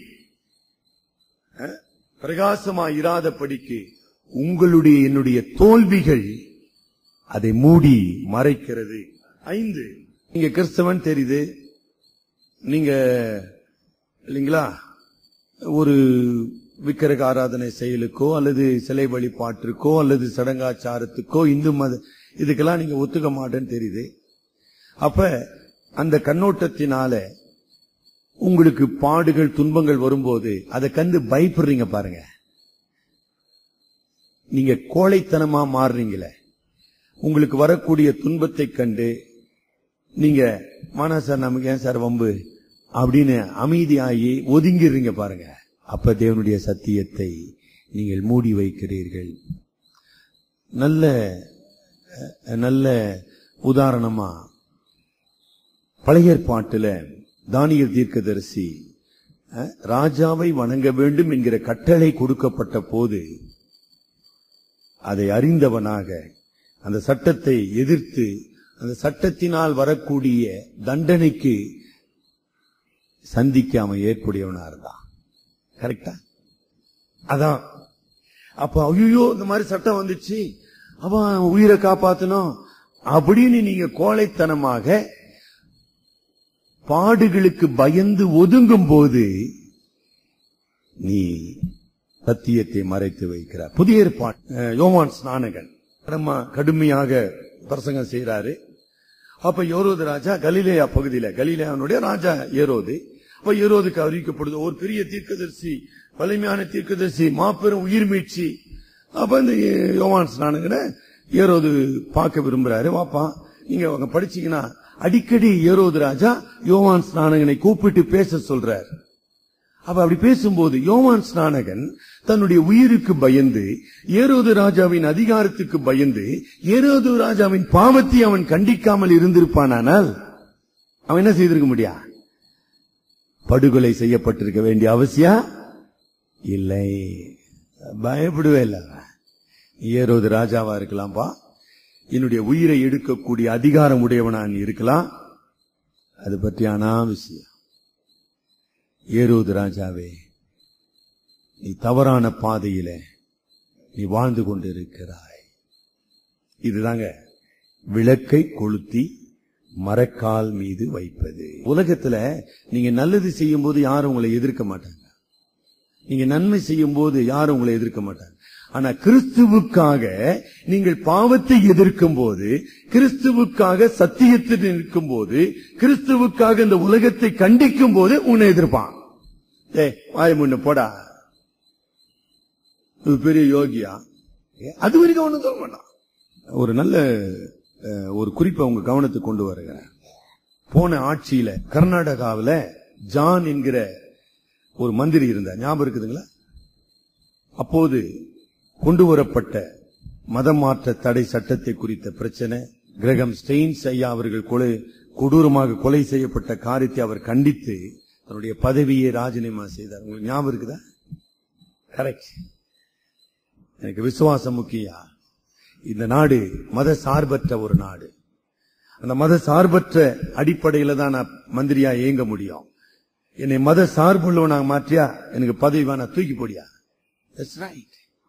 S2: பிரகாசமாயிராதபடிக்கு உங்களுடைய என்னுடைய தோல்விகள் அதை மூடி மறைக்கிறது. 5, நீங்க கிறிஸ்தவன் தெரியுது, நீங்க இல்லைங்களா ஒரு விக்கிரக ஆராதனை செயலுக்கோ அல்லது சிலை வழிபாட்டிற்கோ அல்லது சடங்காச்சாரத்துக்கோ இந்து மத இதுக்கெல்லாம் நீங்க ஒத்துக்க மாட்டேன்னு தெரியுது. அப்ப அந்த கண்ணோட்டத்தினால உங்களுக்கு பாடுகள் துன்பங்கள் வரும்போது அதை கண்டு பயப்படுறீங்க பாருங்க. நீங்க கோழைத்தனமா மாறுறீங்களே. உங்களுக்கு வரக்கூடிய துன்பத்தை கண்டு நீங்க மானா சார் நமக்கு ஏன் சார் வம்பு அப்படின்னு அமைதியாகி ஒதுங்கிடுறீங்க பாருங்க. அப்ப தேவனுடைய சத்தியத்தை நீங்கள் மூடி வைக்கிறீர்கள். நல்ல நல்ல உதாரணமா பழைய ஏற்பாட்டுல தானியேல் தீர்க்கதரிசி ராஜாவை வணங்க வேண்டும் என்கிற கட்டளை கொடுக்கப்பட்ட போது அதை அறிந்தவனாக அந்த சட்டத்தை எதிர்த்து அந்த சட்டத்தினால் வரக்கூடிய தண்டனைக்கு சந்திக்காம ஏற்புடையவனா இருந்தான். கரெக்டா? அதான். அப்ப ஐயோ இந்த மாதிரி சட்டம் வந்துச்சு, அவன் உயிரை காப்பாத்தணும் அப்படின்னு நீங்க கோழைத்தனமாக பாடுகளுக்கு பயந்து ஒதுங்கும் போது நீ சத்தியத்தை மறைத்து வைக்கிறார். புதிய ஏற்பாடு யோவான் ஸ்நானகன் கடுமையாக பிரசங்கம் செய்யறாரு. அப்ப ஏரோது ராஜா கலிலேயா பகுதியில, கலிலேயாவுடைய ராஜா ஏரோது. அப்ப ஏரோதுக்கு அறிவிக்கப்படுது ஒரு பெரிய தீர்க்கதரிசி, வலிமையான தீர்க்கதரிசி, மாபெரும் உயிர் மீட்சி. அப்ப இந்த யோவான் ஸ்நானகனை ஏரோது பார்க்க விரும்புறாரு. வாப்பா, நீங்க படிச்சீங்கன்னா அடிக்கடி ஏரோது ராஜா யோவான் ஸ்நானகனை கூப்பிட்டு பேச சொல்றார். அப்ப அப்படி பேசும்போது யோவான் ஸ்நானகன் தன்னுடைய உயிருக்கு பயந்து, ஏரோது ராஜாவின் அதிகாரத்துக்கு பயந்து, ஏரோது ராஜாவின் பாவத்தை அவன் கண்டிக்காமல் இருந்திருப்பானால் அவன் என்ன செய்திருக்க முடியா? படுகொலை செய்யப்பட்டிருக்க வேண்டிய அவசியம் இல்லை. பயப்படவே இல்லை. ஏரோது ராஜாவா இருக்கலாம்பா, என்னுடைய உயிரை எடுக்கக்கூடிய அதிகாரம் உடையவனான் இருக்கலாம், அது பற்றி அனாவசியம். ஏரோது ராஜாவே, நீ தவறான பாதையில நீ வாழ்ந்து கொண்டிருக்கிறாய். இதுதாங்க விளக்கை கொளுத்தி மரக்கால் மீது வைப்பது. உலகத்துல நீங்க நல்லது செய்யும் போது யாரும் உங்களை எதிர்க்க மாட்டாங்க, நீங்க நன்மை செய்யும் போது யாரும் உங்களை எதிர்க்க மாட்டாங்க. ஆனா கிறிஸ்துவுக்காக நீங்கள் பாவத்தை எதிர்க்கும் போது, கிறிஸ்துவுக்காக சத்தியத்தில் நிற்கும் போது, கிறிஸ்துவுக்காக இந்த உலகத்தை கண்டிக்கும் போது உன்னை எதிர்ப்பான். வாய் முன்ன போடா, பெரிய யோகியா, அது வரைக்கும் ஒண்ணு சொல்ல மாட்டான். ஒரு நல்ல ஒரு குறிப்பை உங்க கவனத்துக்கு கொண்டு வருகிறேன். போன ஆட்சியில கர்நாடகாவில் ஜான் என்கிற ஒரு மந்திரி இருந்தார், ஞாபகம் இருக்குதுங்களா? அப்போது கொண்டு வரப்பட்ட மதமாற்ற தடை சட்டத்தை குறித்த பிரச்சனை, கிரகம் ஸ்டெயின்ஸ் ஐயா அவர்கள் கொடூரமாக கொலை செய்யப்பட்ட காரியத்தை அவர் கண்டித்து தன்னுடைய பதவியை ராஜினாமா செய்தார். உங்களுக்கு ஞாபகம் இருக்குதா? கரெக்ட். எனக்கு விசுவாசம் முக்கியம். இந்த நாடு மத சார்பற்ற ஒரு நாடு. அந்த மத சார்பற்ற அடிப்படையில தான் நான் மந்திரியா இயங்க முடியும். என்னை மத சார்புள்ளவனாக மாற்றியா எனக்கு பதவி வேணா, தூக்கி போடியா. That's right.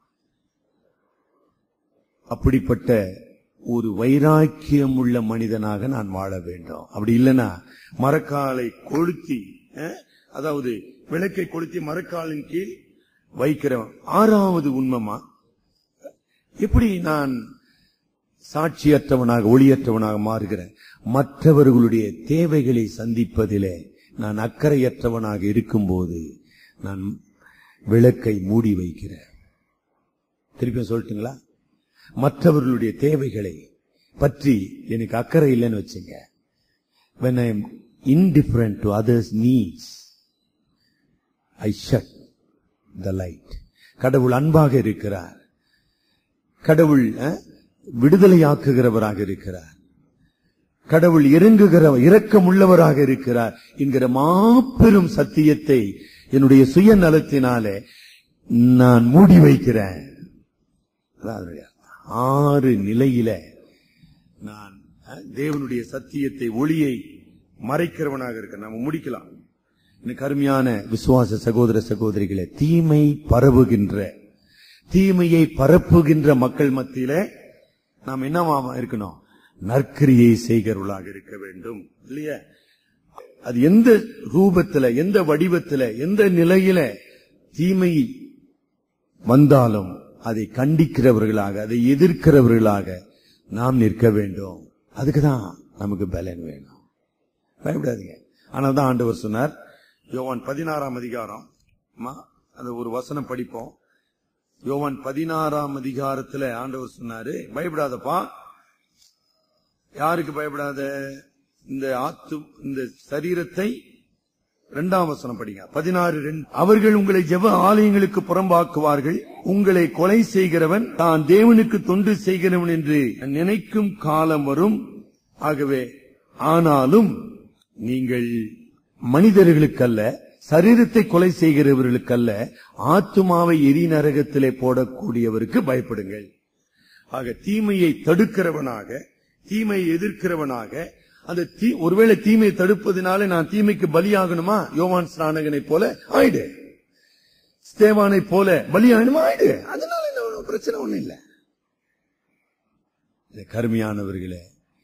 S2: அப்படிப்பட்ட ஒரு வைராக்கியம் உள்ள மனிதனாக நான் வாழ வேண்டும். அப்படி இல்லைன்னா மரக்காலை கொளுத்தி, அதாவது விளக்கை கொளுத்தி மரக்காலின் கீழ் வைக்கிறவன். 6வது உண்மைமா, எப்படி நான் சாட்சியற்றவனாக ஒளியற்றவனாக மாறுகிறேன்? மற்றவர்களுடைய தேவைகளை சந்திப்பதிலே நான் அக்கறையற்றவனாக இருக்கும்போது நான் விளக்கை மூடி வைக்கிறேன். திருப்பி சொல்லட்டுங்களா? மற்றவர்களுடைய தேவைகளை பற்றி எனக்கு அக்கறை இல்லைன்னு வச்சுங்க. when I am indifferent to others' needs, I shut the light. கடவுள் அன்பாக இருக்கிறார், கடவுள் விடுதலையாக்குகிறவராக இருக்கிறார், கடவுள் இரக்கமுள்ளவராக இருக்கிறார் என்கிற மாபெரும் சத்தியத்தை என்னுடைய சுயநலத்தினாலே நான் மூடி வைக்கிறேன். 6 நிலையில நான் தேவனுடைய சத்தியத்தை, ஒளியை மறைக்கிறவனாக இருக்க. நம்ம முடிக்கலாம். எனக்கு அருமையான விசுவாச சகோதர சகோதரிகளே, தீமை பரவுகின்ற, தீமையை பரப்புகின்ற மக்கள் மத்தியில நாம் என்னவா இருக்கணும்? நற்கிரியை செய்கிறவர்களாக இருக்க வேண்டும், இல்லையா? அது எந்த ரூபத்துல, எந்த வடிவத்துல, எந்த நிலையில தீமை வந்தாலும் அதை கண்டிக்கிறவர்களாக, அதை எதிர்க்கிறவர்களாக நாம் நிற்க வேண்டும். அதுக்குதான் நமக்கு பலன் வேணும். பயப்படாதீங்க. ஆனால் தான் ஆண்டவர் சொன்னார், யோவான் 16ஆம் அதிகாரம், அந்த ஒரு வசனம் படிப்போம். யோவான் 16ஆம் அதிகாரத்துல ஆண்டவர் சொன்னாரு, பயப்படாதப்பா. யாருக்கு பயப்படாத? இந்த சரீரத்தை 2ஆம் வசனம் படிங்க. 16:2. அவர்கள் உங்களை ஜெப ஆலயங்களுக்கு புறம்பாக்குவார்கள். உங்களை கொலை செய்கிறவன் தான் தேவனுக்கு தொண்டு செய்கிறவன் என்று நினைக்கும் காலம் வரும். ஆகவே ஆனாலும் நீங்கள் மனிதர்களுக்கல்ல, சரீரத்தை கொலை செய்கிறவர்களுக்கல்ல, ஆத்துமாவை எரி நரகத்திலே போடக்கூடியவருக்கு பயப்படுங்கள். ஆக தீமையை தடுக்கிறவனாக, தீமையை எதிர்க்கிறவனாக, அந்த ஒருவேளை தீமையை தடுப்பதனால நான் தீமைக்கு பலியாகணுமா? யோவான் ஸ்நானகனை போல ஆயிடு, ஸ்தேவானை போல பலியாகணுமா? ஆயிடு. அதனால என்ன பிரச்சனை? ஒண்ணு இல்ல. கருமையானவர்களே,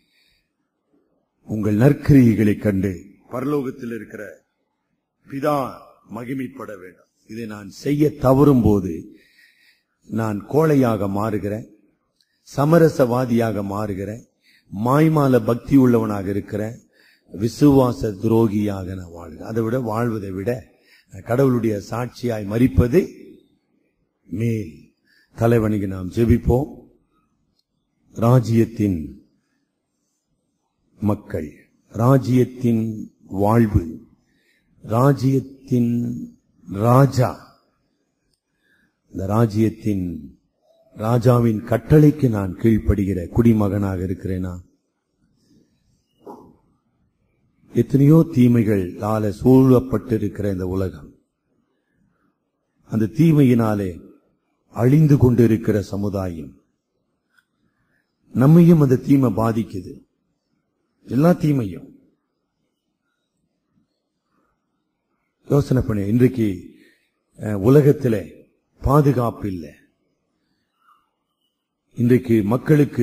S2: உங்கள் நற்கிரியைகளை கண்டு பரலோகத்தில் இருக்கிற பிதா மகிமைப்பட வேண்டும். இதை நான் செய்ய தவறும் போது நான் கோழையாக மாறுகிறேன், சமரசவாதியாக மாறுகிறேன், மாய்மால பக்தி உள்ளவனாக இருக்கிறேன், விசுவாச துரோகியாக நான் வாழ்கிறேன். அதை விட வாழ்வதை விட கடவுளுடைய சாட்சியாய் மரிப்பது மேல். தலைவனுக்கு நாம் ஜெபிப்போம். ராஜ்யத்தின் மக்கள், ராஜ்யத்தின் வாழ்வு, ராஜ்யத்தின் ராஜா, இந்த ராஜ்யத்தின் ராஜாவின் கட்டளைக்கு நான் கீழ்ப்படுகிற குடிமகனாக இருக்கிறேனா? எத்தனையோ தீமைகளால சூழப்பட்டிருக்கிற இந்த உலகம், அந்த தீமையினாலே அழிந்து கொண்டிருக்கிற சமுதாயம், நம்மையும் அந்த தீமை பாதிக்குது. எல்லா தீமையும் யோசனை பண்ணி, இன்றைக்கு உலகத்திலே பாதுகாப்பு இல்லை. இன்றைக்கு மக்களுக்கு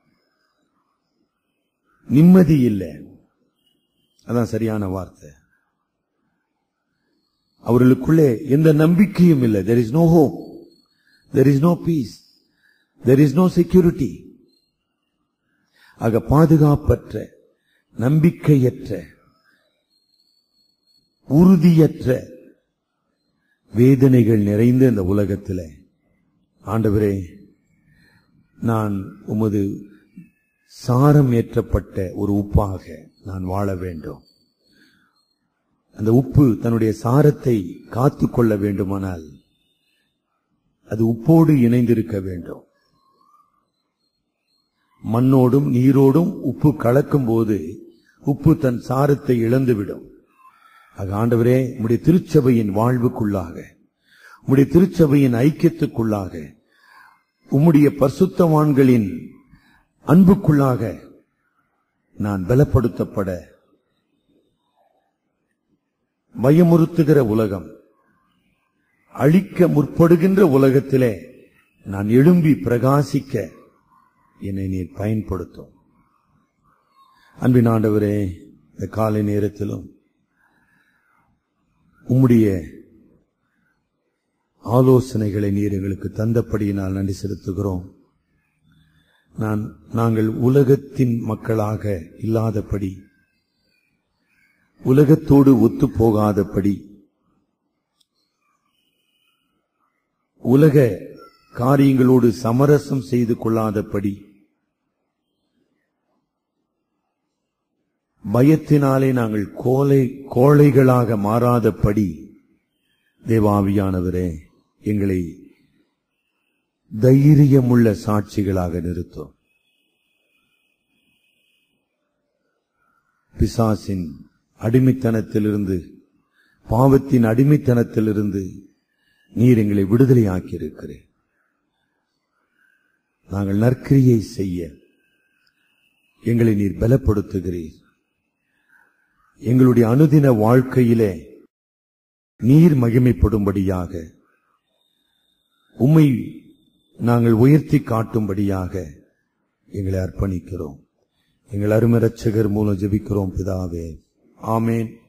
S2: நிம்மதி இல்லை. அதான் சரியான வார்த்தை. அவர்களுக்குள்ளே எந்த நம்பிக்கையும் இல்லை. There is no hope, there is no peace, there is no security. ஆக பாதுகாப்பற்ற, நம்பிக்கையற்ற, உறுதியற்ற வேதனைகள் நிறைந்த இந்த உலகத்தில் ஆண்டவரே, நான் உமது சாரம் ஏற்றப்பட்ட ஒரு உப்பாக நான் வாழ வேண்டும். அந்த உப்பு தன்னுடைய சாரத்தை காத்துக்கொள்ள வேண்டுமானால் அது உப்போடு இணைந்திருக்க வேண்டும். மண்ணோடும் நீரோடும் உப்பு கலக்கும் போது உப்பு தன் சாரத்தை இழந்துவிடும். ஆண்டவரே, உம்முடைய திருச்சபையின் வாழ்வுக்குள்ளாக, உம்முடைய திருச்சபையின் ஐக்கியத்துக்குள்ளாக, உம்முடைய பரிசுத்தவான்களின் அன்புக்குள்ளாக நான் பலப்படுத்தப்பட, பயமுறுத்துகிற உலகம், அழிக்க முற்படுகின்ற உலகத்திலே நான் எழும்பி பிரகாசிக்க என்னை நீர் பயன்படுத்தும். அன்பின் ஆண்டவரே, இந்த காலை நேரத்திலும் உம்முடைய ஆலோசனைகளை நீர் எங்களுக்கு தந்தபடியினால் நன்றி செலுத்துகிறோம். நாங்கள் உலகத்தின் மக்களாக இல்லாதபடி, உலகத்தோடு ஒத்து போகாதபடி, உலக காரியங்களோடு சமரசம் செய்து கொள்ளாதபடி, பயத்தினாலே நாங்கள் கோழைகளாக மாறாதபடி, தேவாவியானவரே எங்களை தைரியமுள்ள சாட்சிகளாக நிறுத்தும். பிசாசின் அடிமைத்தனத்திலிருந்து, பாவத்தின் அடிமைத்தனத்திலிருந்து நீர் எங்களை விடுதலையாக்கி இருக்கிறீர். நாங்கள் நற்கிரியை செய்ய எங்களை நீர் பலப்படுத்துகிறீர். எங்களுடைய அனுதின வாழ்க்கையிலே நீர் மகிமைப்படும்படியாக, உம்மை நாங்கள் உயர்த்தி காட்டும்படியாக எங்களை அர்ப்பணிக்கிறோம். எங்கள் அருமை இரட்சகர் மூலம் ஜெபிக்கிறோம் பிதாவே. ஆமென்.